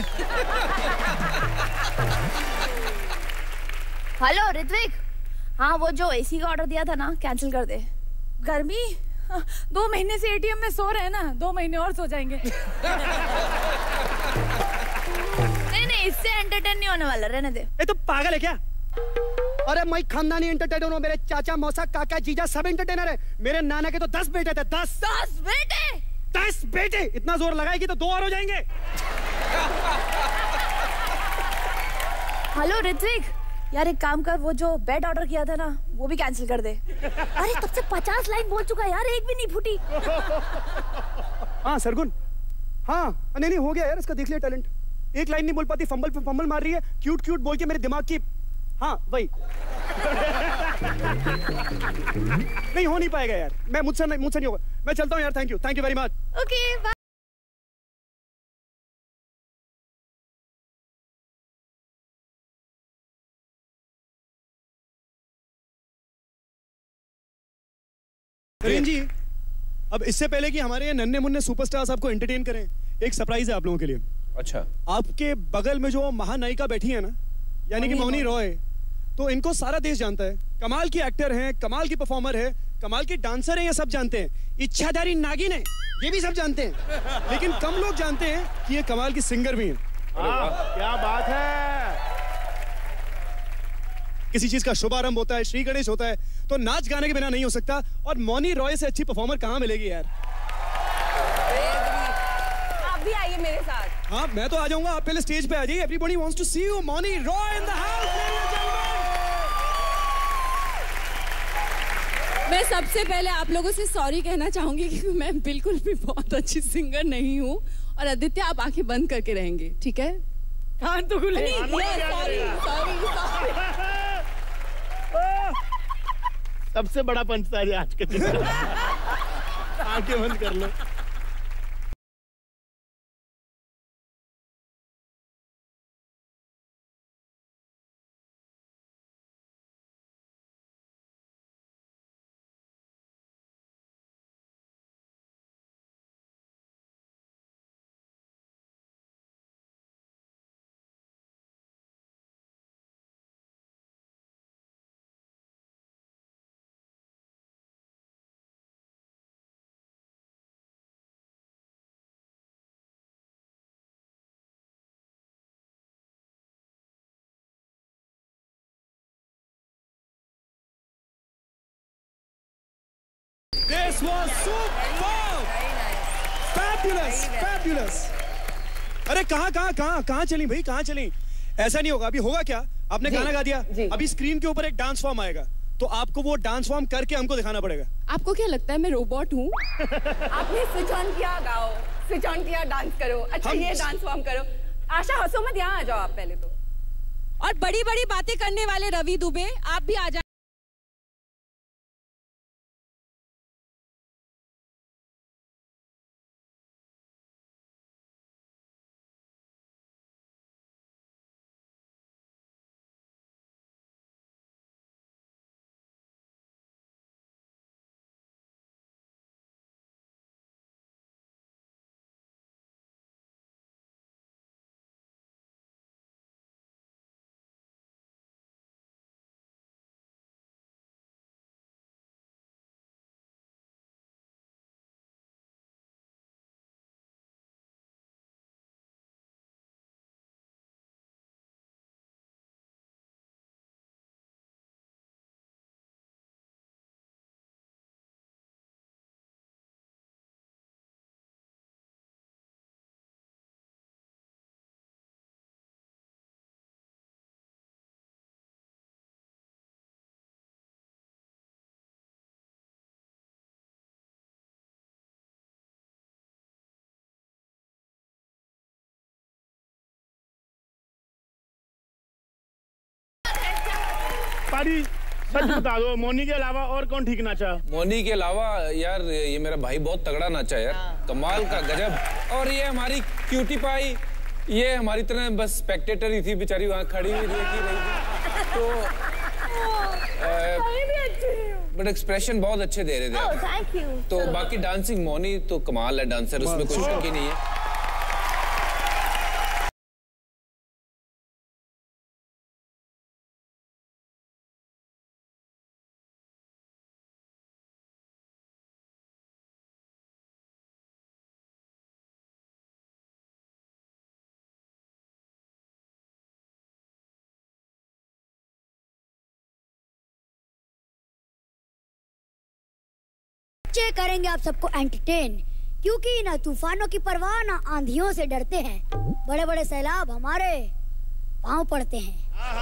हेलो ऋत्विक, हाँ वो जो एसी का ऑर्डर दिया था ना कैंसिल कर दे। गर्मी, हाँ, दो महीने से ए टी एम में सो रहे हैं ना, दो महीने और सो जाएंगे। नहीं नहीं, इससे एंटरटेन नहीं होने वाला, रहने दे। ये तो पागल है क्या? अरे मैं खानदानी एंटरटेनर हूँ, मेरे चाचा मौसा काका जीजा सब एंटरटेनर है। मेरे नाना के तो दस बेटे थे। दस दस बेटे दस बेटे इतना जोर लगाएगी तो दो और हो जाएंगे। हेलो ऋत्विक, यार एक काम कर, वो जो बेड ऑर्डर किया था ना वो भी कैंसिल कर दे। अरे तब से पचास लाइन बोल चुका यार, एक भी नहीं फूटी। हाँ सरगुन, हाँ नहीं नहीं हो गया यार, इसका देख लिया टैलेंट। एक लाइन नहीं बोल पाती, फंबल पे फंबल मार रही है, क्यूट क्यूट बोल के मेरे दिमाग की। हाँ वही। नहीं हो नहीं पाएगा यार, मैं मुझसे नहीं मुझसे नहीं होगा। मैं चलता हूँ यार, thank you thank you very much. Okay bye. Zareen ji, अब इससे पहले कि हमारे नन्हे मुन्ने सुपरस्टार्स आपको एंटरटेन करें, एक सरप्राइज है आप लोगों के लिए। अच्छा, आपके बगल में जो महानायिका बैठी है ना, यानी कि मौनी रॉय, तो इनको सारा देश जानता है। कमाल की एक्टर हैं, कमाल की परफॉर्मर है, कमाल की डांसर है, ये सब जानते हैं। इच्छाधारी नागिन है, ये भी सब जानते हैं। लेकिन कम लोग जानते हैं कि ये कमाल की सिंगर भी है। क्या बात है। किसी चीज का शुभारंभ होता है, श्री गणेश होता है, तो नाच गाने के बिना नहीं हो सकता। और मौनी रॉय से अच्छी परफॉर्मर कहाँ मिलेगी यार? आप भी आइए मेरे साथ। हाँ मैं तो आ जाऊंगा, आप पहले स्टेज पे आ जाइए। Everybody wants to see you, Mouni Roy in the house, ladies and gentleman. मैं सबसे पहले आप लोगों से सॉरी कहना चाहूंगी कि मैं बिल्कुल भी बहुत अच्छी सिंगर नहीं हूँ। और आदित्य आप आंखें बंद करके रहेंगे, ठीक है? कान तो खुले। Sorry sorry sorry. सबसे बड़ा पंच था आज के दिन। आंखें बंद कर लो। This was superb. Fabulous, fabulous. अरे कहाँ कहाँ कहाँ कहाँ चली भाई, कहाँ चली? ऐसा नहीं होगा, अभी होगा क्या? आपने गाना गा दिया, अभी स्क्रीन के ऊपर एक डांस फॉर्म आएगा, तो आपको वो डांस फॉर्म करके हमको दिखाना पड़ेगा। आपको क्या लगता है मैं रोबोट हूँ? आपने स्विच ऑन किया, गाओ, स्विच ऑन किया, डांस करो, अच्छा ये डांस फॉर्म करो। आशा हंसो मत, यहाँ आ जाओ आप पहले तो। और बड़ी बड़ी बातें करने वाले रवि दुबे, आप भी आ जाए। पारी सच बता दो, मौनी के अलावा और कौन ठीक नाचा? मौनी के अलावा यार ये मेरा भाई बहुत तगड़ा नाचा यार, कमाल का, गजब। और ये हमारी क्यूटी पाई, ये हमारी तरह बस स्पेक्टेटर ही थी बेचारी, वहाँ खड़ी हुई देखी रही थी, तो बट एक्सप्रेशन बहुत अच्छे दे रहे थे। Thank you. तो बाकी डांसिंग मौनी तो कमाल है डांसर, उसमें कोई शक ही नहीं है। करेंगे आप सबको एंटरटेन, क्योंकि ना तूफानों की परवाह ना आंधियों से डरते हैं, बड़े बड़े सैलाब हमारे पांव पड़ते हैं।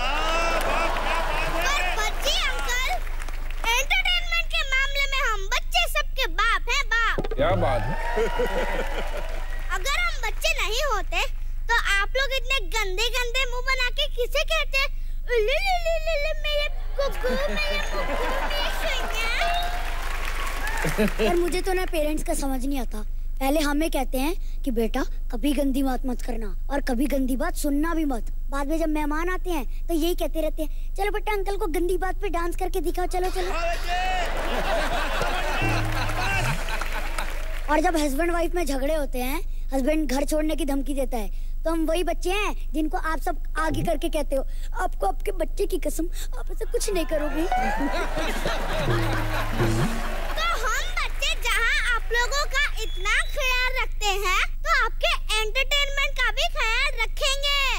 पर बच्चे अंकल, एंटरटेनमेंट के मामले में हम बच्चे सबके बाप हैं, बाप। क्या बात? अगर हम बच्चे नहीं होते तो आप लोग इतने गंदे गंदे मुंह बना के किसे कहते? उल्लू लुलू लुलू मेरे कुकू, मेरे मुकू, मेरे शैया। पर मुझे तो ना पेरेंट्स का समझ नहीं आता, पहले हमें कहते हैं कि बेटा कभी गंदी बात मत करना और कभी गंदी बात सुनना भी मत, बाद में जब मेहमान आते हैं तो यही कहते रहते हैं, चलो बेटा अंकल को गंदी बात पे डांस करके दिखाओ, चलो चलो। और जब हस्बैंड वाइफ में झगड़े होते हैं, हस्बैंड घर छोड़ने की धमकी देता है, तो हम वही बच्चे हैं जिनको आप सब आगे करके कहते हो, आपको आपके बच्चे की कसम, आप ऐसा कुछ नहीं करोगे। लोगों का इतना ख्याल रखते हैं तो आपके एंटरटेनमेंट का भी ख्याल रखेंगे।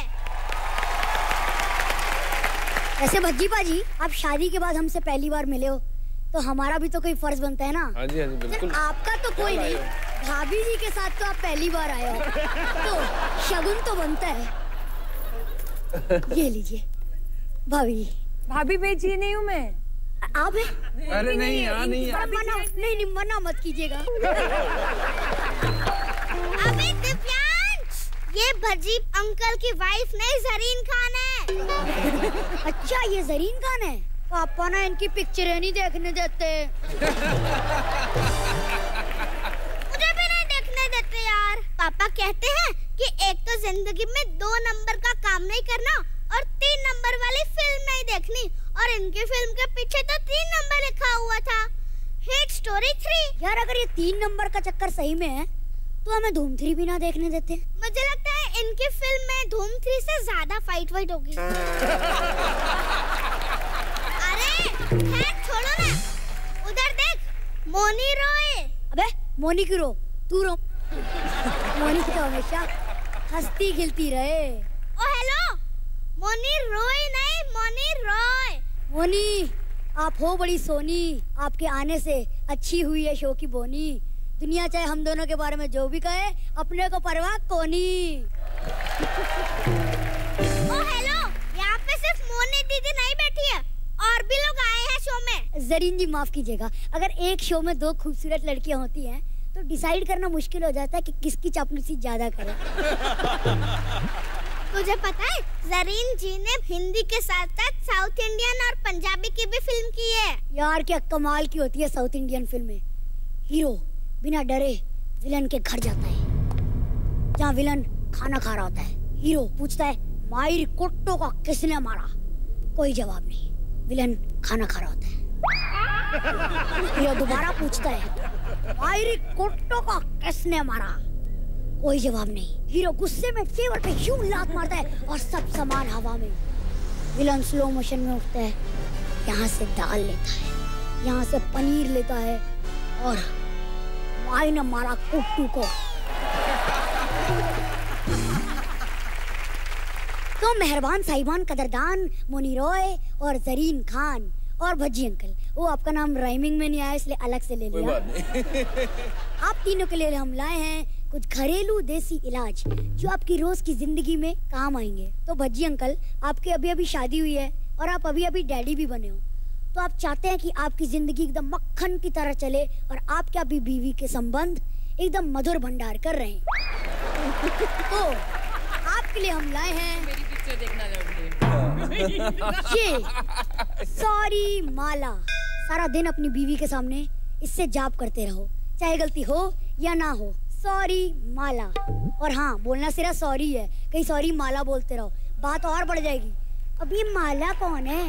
ऐसे भज्जी बाजी, आप शादी के बाद हमसे पहली बार मिले हो तो हमारा भी तो कोई फर्ज बनता है ना। हाँ जी, हाँ जी, बिल्कुल। आपका तो कोई नहीं, भाभी जी के साथ तो आप पहली बार आए हो, तो शगुन तो बनता है। ये लीजिए भाभी। भाभी बेची नहीं हूँ मैं। आप है? अरे नहीं, यहाँ नहीं है। मना नहीं नहीं मना मत कीजिएगा। अबे दिव्यांश, ये भजी अंकल की वाइफ नहीं, जरीन खान है। अच्छा ये जरीन खान है? पापा ना इनकी पिक्चरें नहीं देखने देते। मुझे भी नहीं देखने देते यार। पापा कहते हैं कि एक तो जिंदगी में दो नंबर का काम नहीं करना और तीन नंबर वाली फिल्म नहीं देखनी, और इनकी फिल्म के पीछे तो तीन नंबर लिखा हुआ था, हिट स्टोरी थ्री। यार अगर ये तीन नंबर का चक्कर सही में है तो हमें धूम थ्री भी ना देखने देते। मुझे लगता है इनकी फिल्म में धूम थ्री से ज्यादा फाइट वाइट होगी। अरे खैर छोड़ो ना, उधर देख, मोनी रोए। अबे मोनी क्यों रो? तू रो। मोनी तो हमेशा हंसती खिलती रहे। ओ हेलो, मोनी रोए नहीं, मोनी रॉय। मोनी आप हो बड़ी सोनी, आपके आने से अच्छी हुई है शो की बोनी। दुनिया चाहे हम दोनों के बारे में जो भी कहे, अपने को परवाह कोनी। ओ हेलो, यहाँ पे सिर्फ मोनी दीदी नहीं बैठी है, और भी लोग आए हैं शो में। जरीन जी माफ कीजिएगा, अगर एक शो में दो खूबसूरत लड़कियां होती हैं तो डिसाइड करना मुश्किल हो जाता है कि किसकी चापलूसी ज्यादा करे। तुझे पता है जरीन जी ने हिंदी के साथ साथ साउथ इंडियन और पंजाबी की भी फिल्म की है। यार क्या कमाल की होती है साउथ इंडियन फिल्में। हीरो बिना डरे विलन के घर जाता है, जहाँ विलन खाना खा रहा होता है। हीरो पूछता है मायर कुट्टो का किसने मारा, कोई जवाब नहीं, विलन खाना खा रहा होता है। हीरो दोबारा पूछता है मायर कुट्टो का किसने मारा, कोई जवाब नहीं। हीरो गुस्से में टेबल पे यूं लात मारता है और सब सामान हवा में। विलन स्लो मोशन में उठता है, यहाँ से दाल लेता है, यहाँ से पनीर लेता है और माई ने मारा कुट्टू को। तो मेहरबान साहिबान कदरदान मोनी रॉय और जरीन खान और भज्जी अंकल, वो आपका नाम राइमिंग में नहीं आया इसलिए अलग से ले लिया। कोई बात नहीं। आप तीनों के लिए हम लाए हैं कुछ घरेलू देसी इलाज जो आपकी रोज की जिंदगी में काम आएंगे। तो भज्जी अंकल, आपकी अभी अभी शादी हुई है और आप अभी अभी डैडी भी बने हो, तो आप चाहते हैं कि आपकी जिंदगी एकदम मक्खन की तरह चले और आपके अभी बीवी के संबंध एकदम मधुर भंडार कर रहे हैं। तो आपके लिए हम लाए हैं मेरी पिक्चर देखना लड़के। ये सॉरी माला। सारा दिन अपनी बीवी के सामने इससे जाप करते रहो, चाहे गलती हो या ना हो। सॉरी माला। और हाँ, बोलना सिर्फ सॉरी है, कहीं सॉरी माला बोलते रहो, बात और बढ़ जाएगी। अब ये माला कौन है?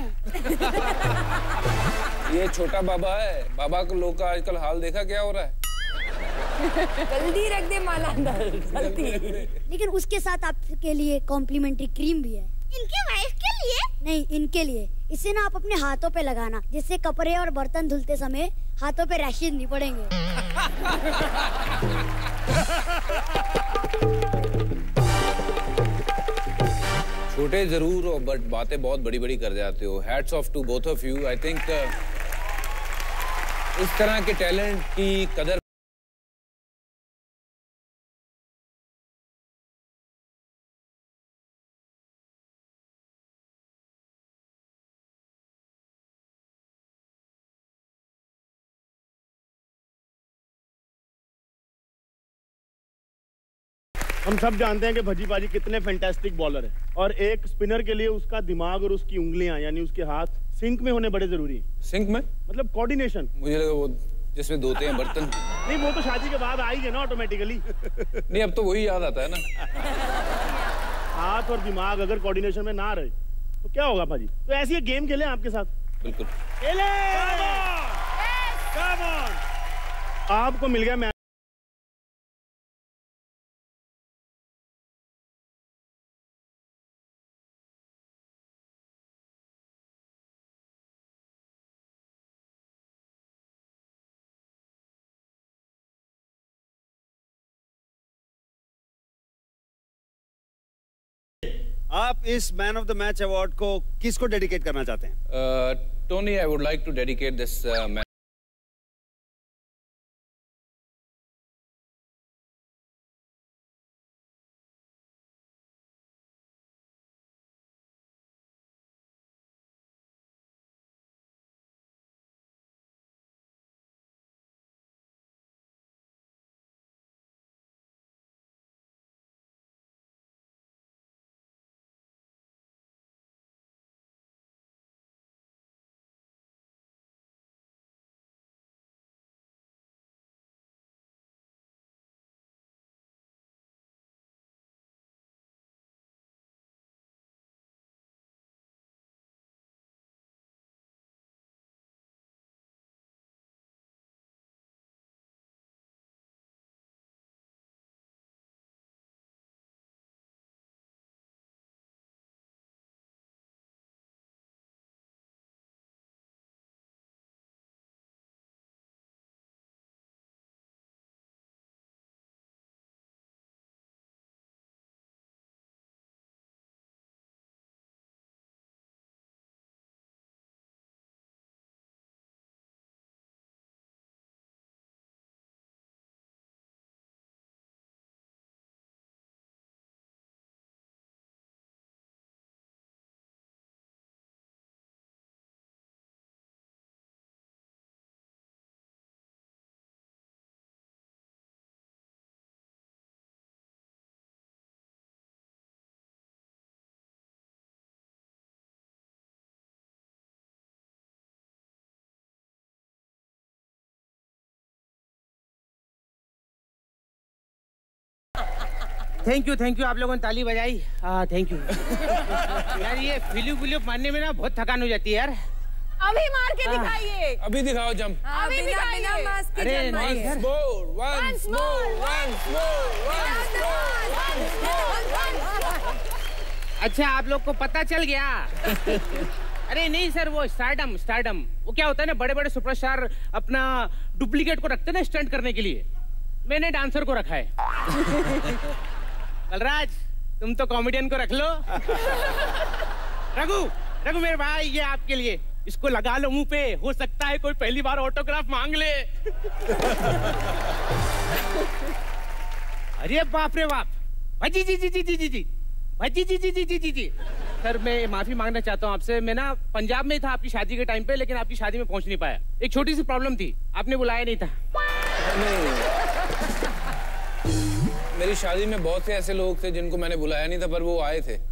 ये छोटा बाबा है। बाबा को लोग का आजकल हाल देखा क्या हो रहा है। जल्दी रख दे माला अंदर, जल्दी। लेकिन उसके साथ आपके लिए कॉम्प्लीमेंट्री क्रीम भी है। इनके वाइफ के लिए? नहीं, इनके लिए। इसे ना आप अपने हाथों पे लगाना, जिससे कपड़े और बर्तन धुलते समय हाथों पे रैशेज नहीं पड़ेंगे। छोटे जरूर हो बट बातें बहुत बड़ी बड़ी कर जाते हो। Hats off to both of you. I think इस तरह के टैलेंट की कदर हम सब जानते हैं कि भजी बाजी कितने फैंटास्टिक बॉलर है, और एक स्पिनर के लिए उसका दिमाग और उसकी उंगलियां यानी उसके हाथ सिंक में होने बड़े जरूरी हैं। सिंक में मतलब कोऑर्डिनेशन। मुझे लगा वो जिसमें धोते हैं बर्तन। नहीं, वो तो शादी के बाद आई है ना ऑटोमेटिकली। नहीं, अब तो वही याद आता है ना। हाथ और दिमाग अगर कोऑर्डिनेशन में ना रहे तो क्या होगा भाजी। तो ऐसी गेम खेले आपके साथ। बिल्कुल खेले। आपको मिल गया। आप इस man of the match award को किसको डेडिकेट करना चाहते हैं? Tony, I would like to dedicate this match thank you thank you आप लोगों ने ताली बजाई। हाँ थैंक यू। यार ये फिल्म विल्यू मारने में ना बहुत थकान हो जाती है यार। अभी मार के दिखाइए। अभी दिखाओ जंप। अभी दिखाइए। बिना मास्क के अरे नहीं Once more, once more, once more, once more. अच्छा आप लोग को पता चल गया। अरे नहीं सर वो स्टारडम स्टारडम वो क्या होता है ना बड़े बड़े सुपरस्टार अपना डुप्लीकेट को रखते हैं ना स्टंट करने के लिए। मैंने डांसर को रखा है। बलराज तुम तो कॉमेडियन को रख लो। रघु रघु मेरे भाई ये आपके लिए इसको लगा लो मुंह पे हो सकता है कोई पहली बार ऑटोग्राफ मांग ले। अरे बाप रे बाप भजी जी जी जी जी जी जी भजी जी जी जी जी जी जी सर मैं माफी मांगना चाहता हूँ आपसे। मैं ना पंजाब में था आपकी शादी के टाइम पे लेकिन आपकी शादी में पहुंच नहीं पाया। एक छोटी सी प्रॉब्लम थी आपने बुलाया नहीं था। नहीं मेरी शादी में बहुत से ऐसे लोग थे जिनको मैंने बुलाया नहीं था पर वो आए थे।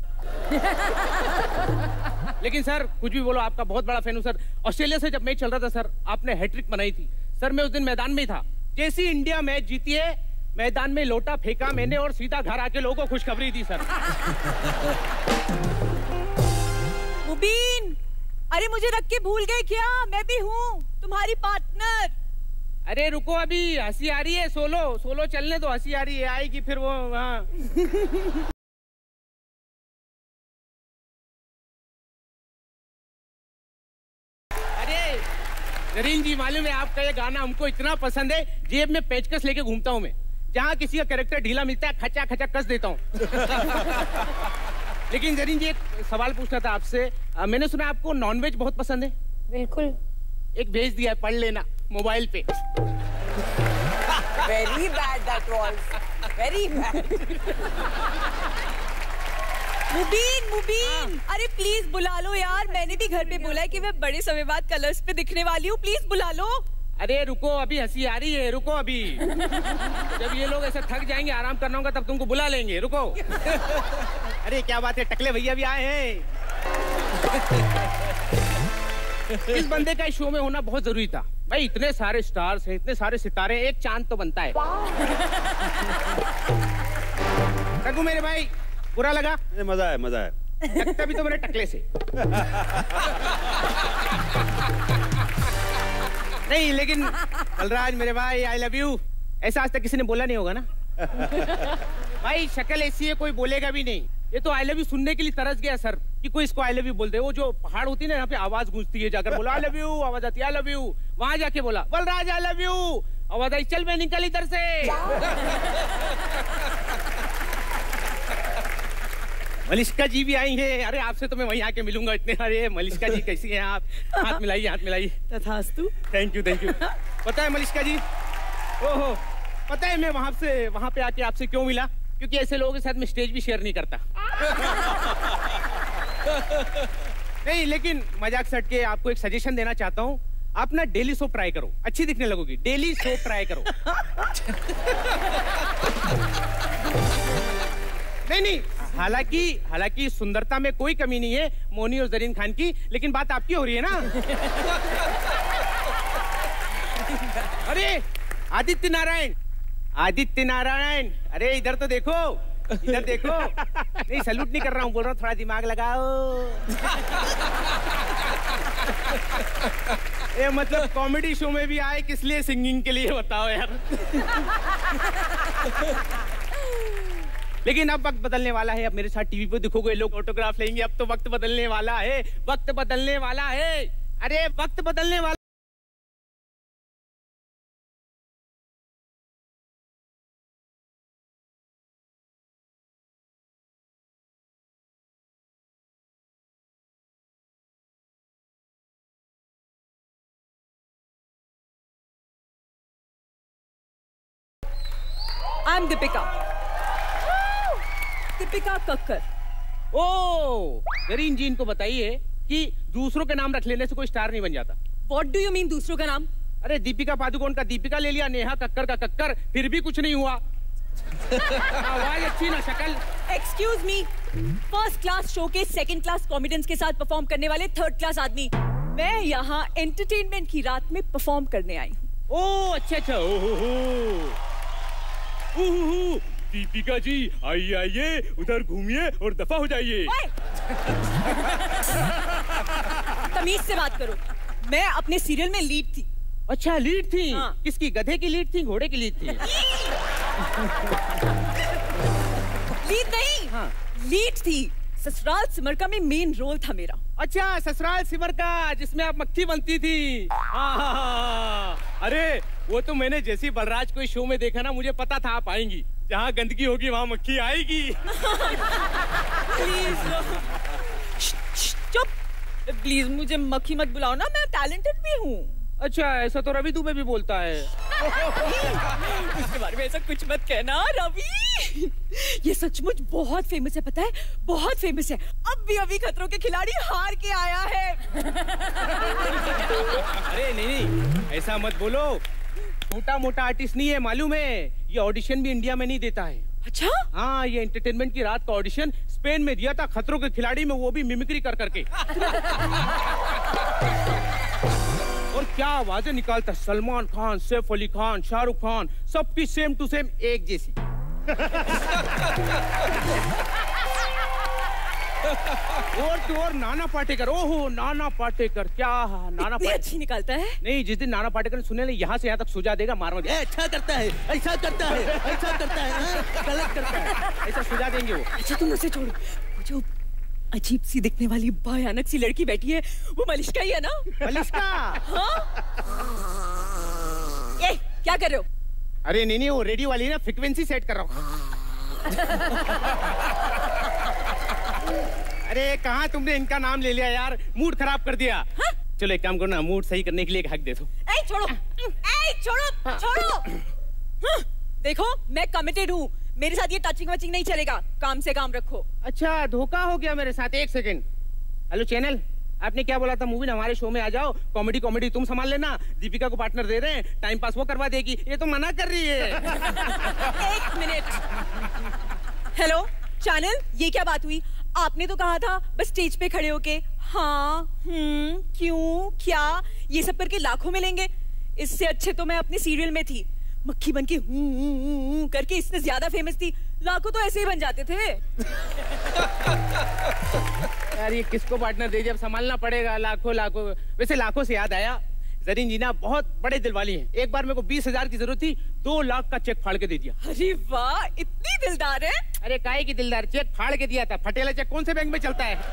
लेकिन सर कुछ भी बोलो आपका बहुत बड़ा फैन हूँ सर। ऑस्ट्रेलिया से जब मैच चल रहा था सर आपने हैट्रिक बनाई थी सर। मैं उस दिन मैदान में ही था जैसी इंडिया मैच जीती है मैदान में लोटा फेंका मैंने और सीधा घर आके लोगों को खुशखबरी दी सर। मुबीन अरे मुझे रख के भूल गए क्या? मैं भी हूँ तुम्हारी पार्टनर। अरे रुको अभी हंसी आ रही है। सोलो सोलो चलने दो हंसी आ रही है आएगी फिर वो। हाँ अरे जरीन जी मालूम है आपका ये गाना हमको इतना पसंद है जेब में पेचकस लेके घूमता हूँ मैं। जहाँ किसी का कैरेक्टर ढीला मिलता है खचा खचा कस देता हूँ। लेकिन जरीन जी एक सवाल पूछना था आपसे। मैंने सुना आपको नॉनवेज बहुत पसंद है। बिल्कुल। एक भेज दिया है पढ़ लेना मोबाइल पे। Very bad that was. Very bad. मुबीन मुबीन अरे प्लीज बुला लो यार। मैंने भी घर पे बोला है कि मैं बड़े समय बाद कलर्स पे दिखने वाली हूँ। प्लीज बुला लो। अरे रुको अभी हंसी आ रही है रुको अभी। जब ये लोग ऐसे थक जाएंगे आराम करना होगा तब तुमको बुला लेंगे रुको। अरे क्या बात है टकले भैया भी आए हैं। इस बंदे का इस शो में होना बहुत जरूरी था भाई। इतने सारे स्टार्स हैं इतने सारे सितारे एक चांद तो बनता है। रघु मेरे भाई बुरा लगा? मजा है मजा है। लगता भी तो मेरे टकले से। नहीं लेकिन बलराज मेरे भाई आई लव यू ऐसा आज तक किसी ने बोला नहीं होगा ना। भाई शक्ल ऐसी है कोई बोलेगा भी नहीं। ये तो आई लव यू सुनने के लिए तरस गया सर कि कोई इसको आई लव यू बोल दे। वो जो पहाड़ होती है ना यहाँ पे आवाज गूंजती है जाकर बोला आई लव यू आवाज आती है आई लव यू। वहां जाके बोला बलराज आई लव यू आवाज आई चल मैं निकल इधर से। मलिश्का जी भी आई हैं। अरे आपसे तो मैं वहीं आके मिलूंगा इतने। अरे मलिश्का जी कैसी हैं आप? हाथ मिलाइए हाथ मिलाइए। तथास्तु। Thank you thank you. पता है मलिश्का जी ओहो पता है मैं वहां से वहां पे आके आपसे क्यों मिला? क्योंकि ऐसे लोगों के साथ मैं स्टेज भी शेयर नहीं करता। नहीं लेकिन मजाक से हट के आपको एक सजेशन देना चाहता हूँ। आप ना डेली सोप ट्राई करो अच्छी दिखने लगोगी। डेली सोप ट्राई करो। नहीं नहीं हालांकि हालांकि सुंदरता में कोई कमी नहीं है मौनी और जरीन खान की। लेकिन बात आपकी हो रही है ना। अरे आदित्य नारायण आदित्य नारायण अरे इधर तो देखो इधर देखो। नहीं सैल्यूट नहीं कर रहा हूँ बोल रहा हूँ थोड़ा दिमाग लगाओ। ये मतलब कॉमेडी शो में भी आए किस लिए सिंगिंग के लिए बताओ यार। लेकिन अब वक्त बदलने वाला है। अब मेरे साथ टीवी पे दिखोगे लोग ऑटोग्राफ लेंगे। अब तो वक्त बदलने वाला है वक्त बदलने वाला है। अरे वक्त बदलने वाला। I'm Deepika. दीपिका कक्कर। ओ जरीन जी इनको बताइए कि दूसरों के नाम रख लेने से कोई स्टार नहीं बन जाता। What do you mean दूसरों का नाम? अरे दीपिका पादुकोण का दीपिका ले लिया नेहा कक्कर का कक्कर फिर भी कुछ नहीं हुआ। आवाज अच्छी ना शक्ल। Excuse me, first class show के सेकंड क्लास कॉमेडियंस के साथ परफॉर्म करने वाले थर्ड क्लास आदमी। मैं यहाँ एंटरटेनमेंट की रात में परफॉर्म करने आई हूँ। ओ अच्छा अच्छा। दीपिका जी आइए आइए, उधर घूमिए और दफा हो जाइए। तमीज से बात करो, मैं अपने सीरियल में लीड थी। अच्छा लीड थी? हाँ। किसकी, गधे की लीड थी, घोड़े की लीड थी? लीड नहीं, हाँ। लीड थी। ससुराल सिमरका में मेन रोल था मेरा। अच्छा ससुराल सिमरका, जिसमें आप मक्खी बनती थी। हाँ, अरे वो तो मैंने जैसी बलराज कोई शो में देखा ना, मुझे पता था आप आएंगी। जहाँ गंदगी होगी वहाँ मक्खी आएगी। प्लीज चुप, प्लीज मुझे मक्खी मत बुलाओ ना, मैं टैलेंटेड भी हूँ। अच्छा ऐसा तो रवि दुबे भी बोलता है। उसके बारे में ऐसा कुछ मत कहना रवि, ये सचमुच बहुत फेमस है, पता है, बहुत फेमस है। अब भी अभी खतरों के खिलाड़ी हार के आया है। अरे नहीं नहीं ऐसा मत बोलो, छोटा मोटा आर्टिस्ट नहीं है, मालूम है। ये ऑडिशन भी इंडिया में नहीं देता है। अच्छा? हाँ, ये एंटरटेनमेंट की रात का ऑडिशन स्पेन में दिया था, खतरों के खिलाड़ी में, वो भी मिमिक्री कर करके। और क्या आवाजें निकालता, सलमान खान, सैफ अली खान, शाहरुख खान, सबकी सेम टू सेम एक जैसी। और तो और नाना पाटेकर, ओहो नाना पाटेकर, क्या नाना पाटेकर अच्छी निकालता है। नहीं, जिस दिन नाना पाटेकर ने सुने, यहाँ से यहाँ तक सुझा देगा, मार मार, अच्छा करता है, ऐसा करता है, ऐसा करता है, गलत करता है, ऐसा सुझा देंगे वो। अच्छा तुम उसे छोड़ो, जो अजीब सी दिखने वाली भयानक सी लड़की बैठी है, वो मलिश्का ही है ना? मलिश्का? हाँ? ए, क्या कर रहे हो? अरे नहीं नहीं, वो रेडियो वाली ना, फ्रीक्वेंसी सेट कर रहा हूँ। अरे कहाँ तुमने इनका नाम ले लिया यार, मूड खराब कर दिया। हा? चलो एक काम करो ना, मूड सही करने के लिए एक हक दे दो। ए छोड़ो, ए छोड़ो, छोड़ो। हाँ, देखो मैं कमिटेड हूँ, मेरे साथ ये टचिंग वचिंग नहीं चलेगा, काम से काम रखो। अच्छा धोखा हो गया मेरे साथ, एक सेकंड। हेलो चैनल, आपने क्या बोला था, मूवी हमारे शो में आ जाओ, कॉमेडी कॉमेडी तुम संभाल लेना, दीपिका को पार्टनर दे रहे हैं, टाइम पास वो करवा देगी, ये तो मना कर रही है। एक मिनट। हेलो चैनल, ये क्या बात हुई? आपने तो कहा था बस स्टेज पे खड़े होके हाँ, हम्म, क्यों, क्या, ये सब करके लाखों मिलेंगे। इससे अच्छे तो मैं अपने सीरियल में थी, मक्खी बन के हूं हूं हूं करके इससे ज्यादा फेमस थी, लाखों तो ऐसे ही बन जाते थे। यार ये किसको पार्टनर दे दिया, अब संभालना पड़ेगा, लाखों लाखों। वैसे लाखों से याद आया, जरीन जी ना बहुत बड़े दिल वाली हैं। एक बार मेरे को बीस हजार की जरूरत थी, दो लाख का चेक फाड़ के दे दिया। अरे वाह, इतनी दिलदार है। अरे काहे की दिलदार, चेक फाड़ के दिया था। फटेला चेक कौन से बैंक में चलता है?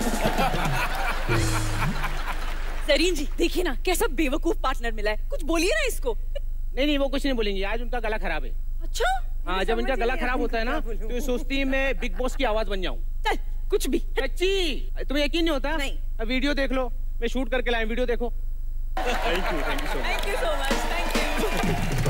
जरीन जी देखिए ना, कैसा बेवकूफ पार्टनर मिला है, कुछ बोलिए ना इसको। नहीं नहीं वो कुछ नहीं बोलेंगे, आज उनका गला खराब है। अच्छा? हाँ, जब उनका गला खराब होता है ना, तो सोचती है मैं बिग बॉस की आवाज बन जाऊं। चल कुछ भी। सच्ची तुम्हें यकीन नहीं होता? नहीं। अब वीडियो देख लो, मैं शूट करके लाया, वीडियो देखो। Thank you, thank you so much. Thank you so much, thank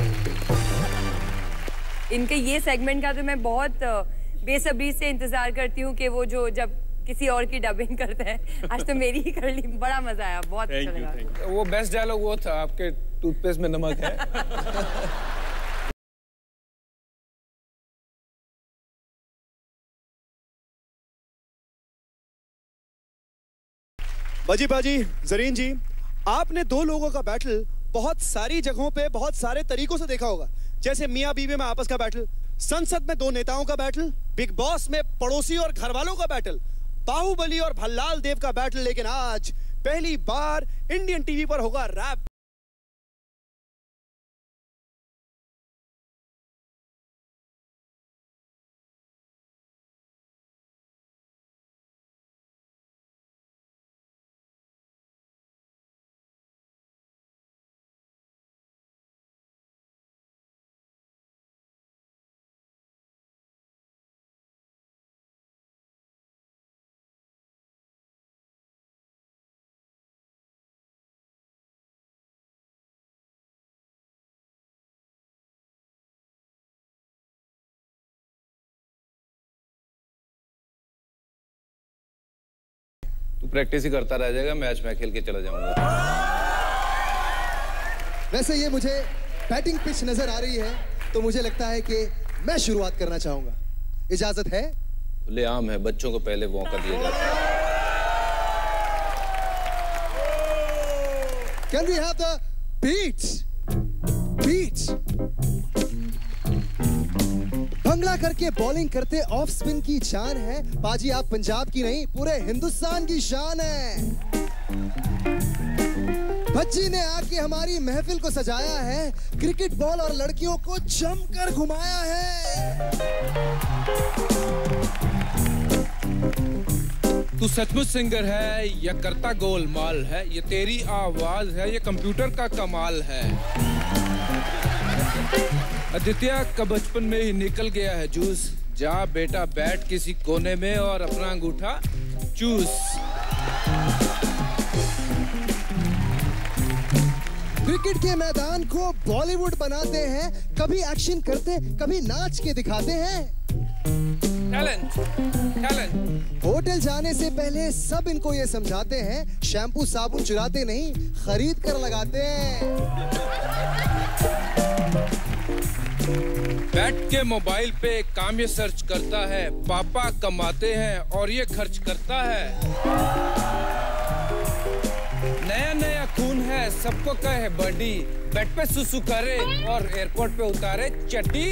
you. इनके ये सेगमेंट का तो मैं बहुत बेसब्री से इंतजार करती हूँ कि वो जो जब किसी और की डबिंग करते हैं। आज तो मेरी ही कर ली, बड़ा मजा आया, बहुत अच्छा लगा। वो बेस्ट डायलॉग वो था, आपके टूथपेस्ट में नमक है। बाजी बाजी, जरीन जी, आपने दो लोगों का बैटल बहुत सारी जगहों पे बहुत सारे तरीकों से देखा होगा, जैसे मियां बीवी में आपस का बैटल, संसद में दो नेताओं का बैटल, बिग बॉस में पड़ोसी और घरवालों का बैटल, बाहुबली और भल्लाल देव का बैटल, लेकिन आज पहली बार इंडियन टीवी पर होगा रैप। तू प्रैक्टिस ही करता रह जाएगा, मैच मैं खेल के चला जाऊंगा। वैसे ये मुझे बैटिंग पिच नजर आ रही है, तो मुझे लगता है कि मैं शुरुआत करना चाहूंगा। इजाजत है? ले आम है, बच्चों को पहले मौका दिया जाता है। Can we have the beats? Beats. भंग तंगड़ा करके बॉलिंग करते ऑफ स्पिन की जान है। पाजी आप पंजाब की नहीं पूरे हिंदुस्तान की शान है। बच्ची ने आके हमारी महफिल को सजाया है, क्रिकेट बॉल और लड़कियों को जमकर घुमाया है। तू सचमुच सिंगर है या करता गोलमाल है, ये तेरी आवाज है ये कंप्यूटर का कमाल है। आदित्य का बचपन में ही निकल गया है जूस, जा बेटा बैठ किसी कोने में और अपना अंगूठा चूस। क्रिकेट के मैदान को बॉलीवुड बनाते हैं, कभी एक्शन करते कभी नाच के दिखाते हैं। Talent, talent. होटल जाने से पहले सब इनको ये समझाते हैं, शैम्पू साबुन चुराते नहीं खरीद कर लगाते हैं। बैठ के मोबाइल पे काम ये सर्च करता है, पापा कमाते हैं और ये खर्च करता है। नया नया खून है सबको कहे बडी, बेड पे सुसु करे और एयरपोर्ट पे उतारे चड्डी।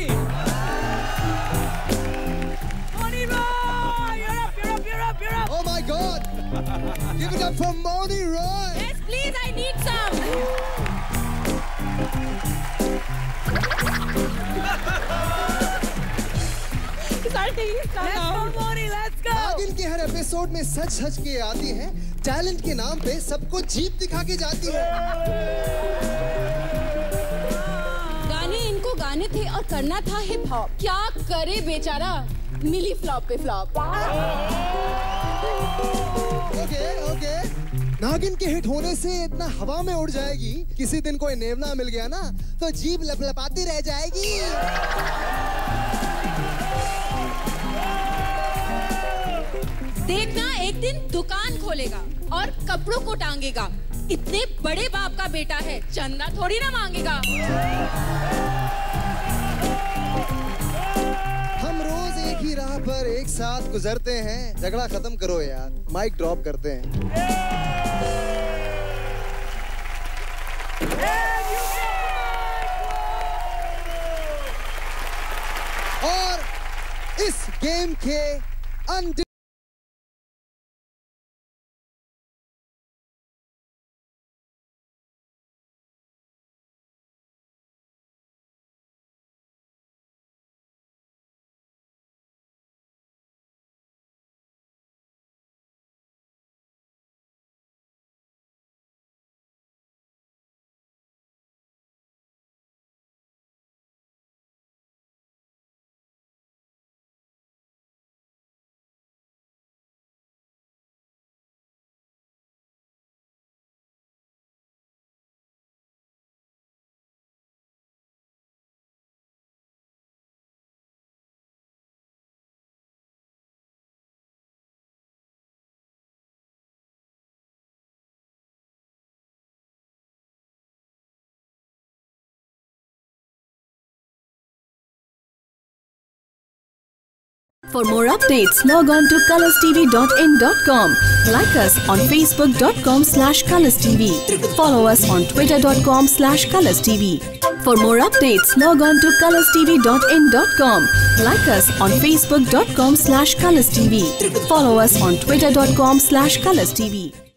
Oh my God! Give it up for Mouni, Roy! Yes, please, I need some. नागिन के हर एपिसोड में सच सच के आती है, टैलेंट के नाम पे सबको जीत दिखा के जाती है। गाने इनको गाने थे और करना था हिप हॉप, क्या करे बेचारा, मिली फ्लॉप पे फ्लॉप। ओके ओके, नागिन के हिट होने से इतना हवा में उड़ जाएगी, किसी दिन कोई नेवला मिल गया ना तो जीभ लपलपाती रह जाएगी। देखना एक दिन दुकान खोलेगा और कपड़ों को टांगेगा, इतने बड़े बाप का बेटा है, चंदा थोड़ी ना मांगेगा। हम रोज एक ही राह पर एक साथ गुजरते हैं, झगड़ा खत्म करो यार, माइक ड्रॉप करते हैं। और इस गेम के अंत For more updates, log on to colors t v dot in dot com. Like us on facebook dot com slash colors t v. Follow us on twitter dot com slash colors t v. For more updates, log on to colors t v dot in dot com. Like us on facebook dot com slash colors t v. Follow us on twitter dot com slash colors t v.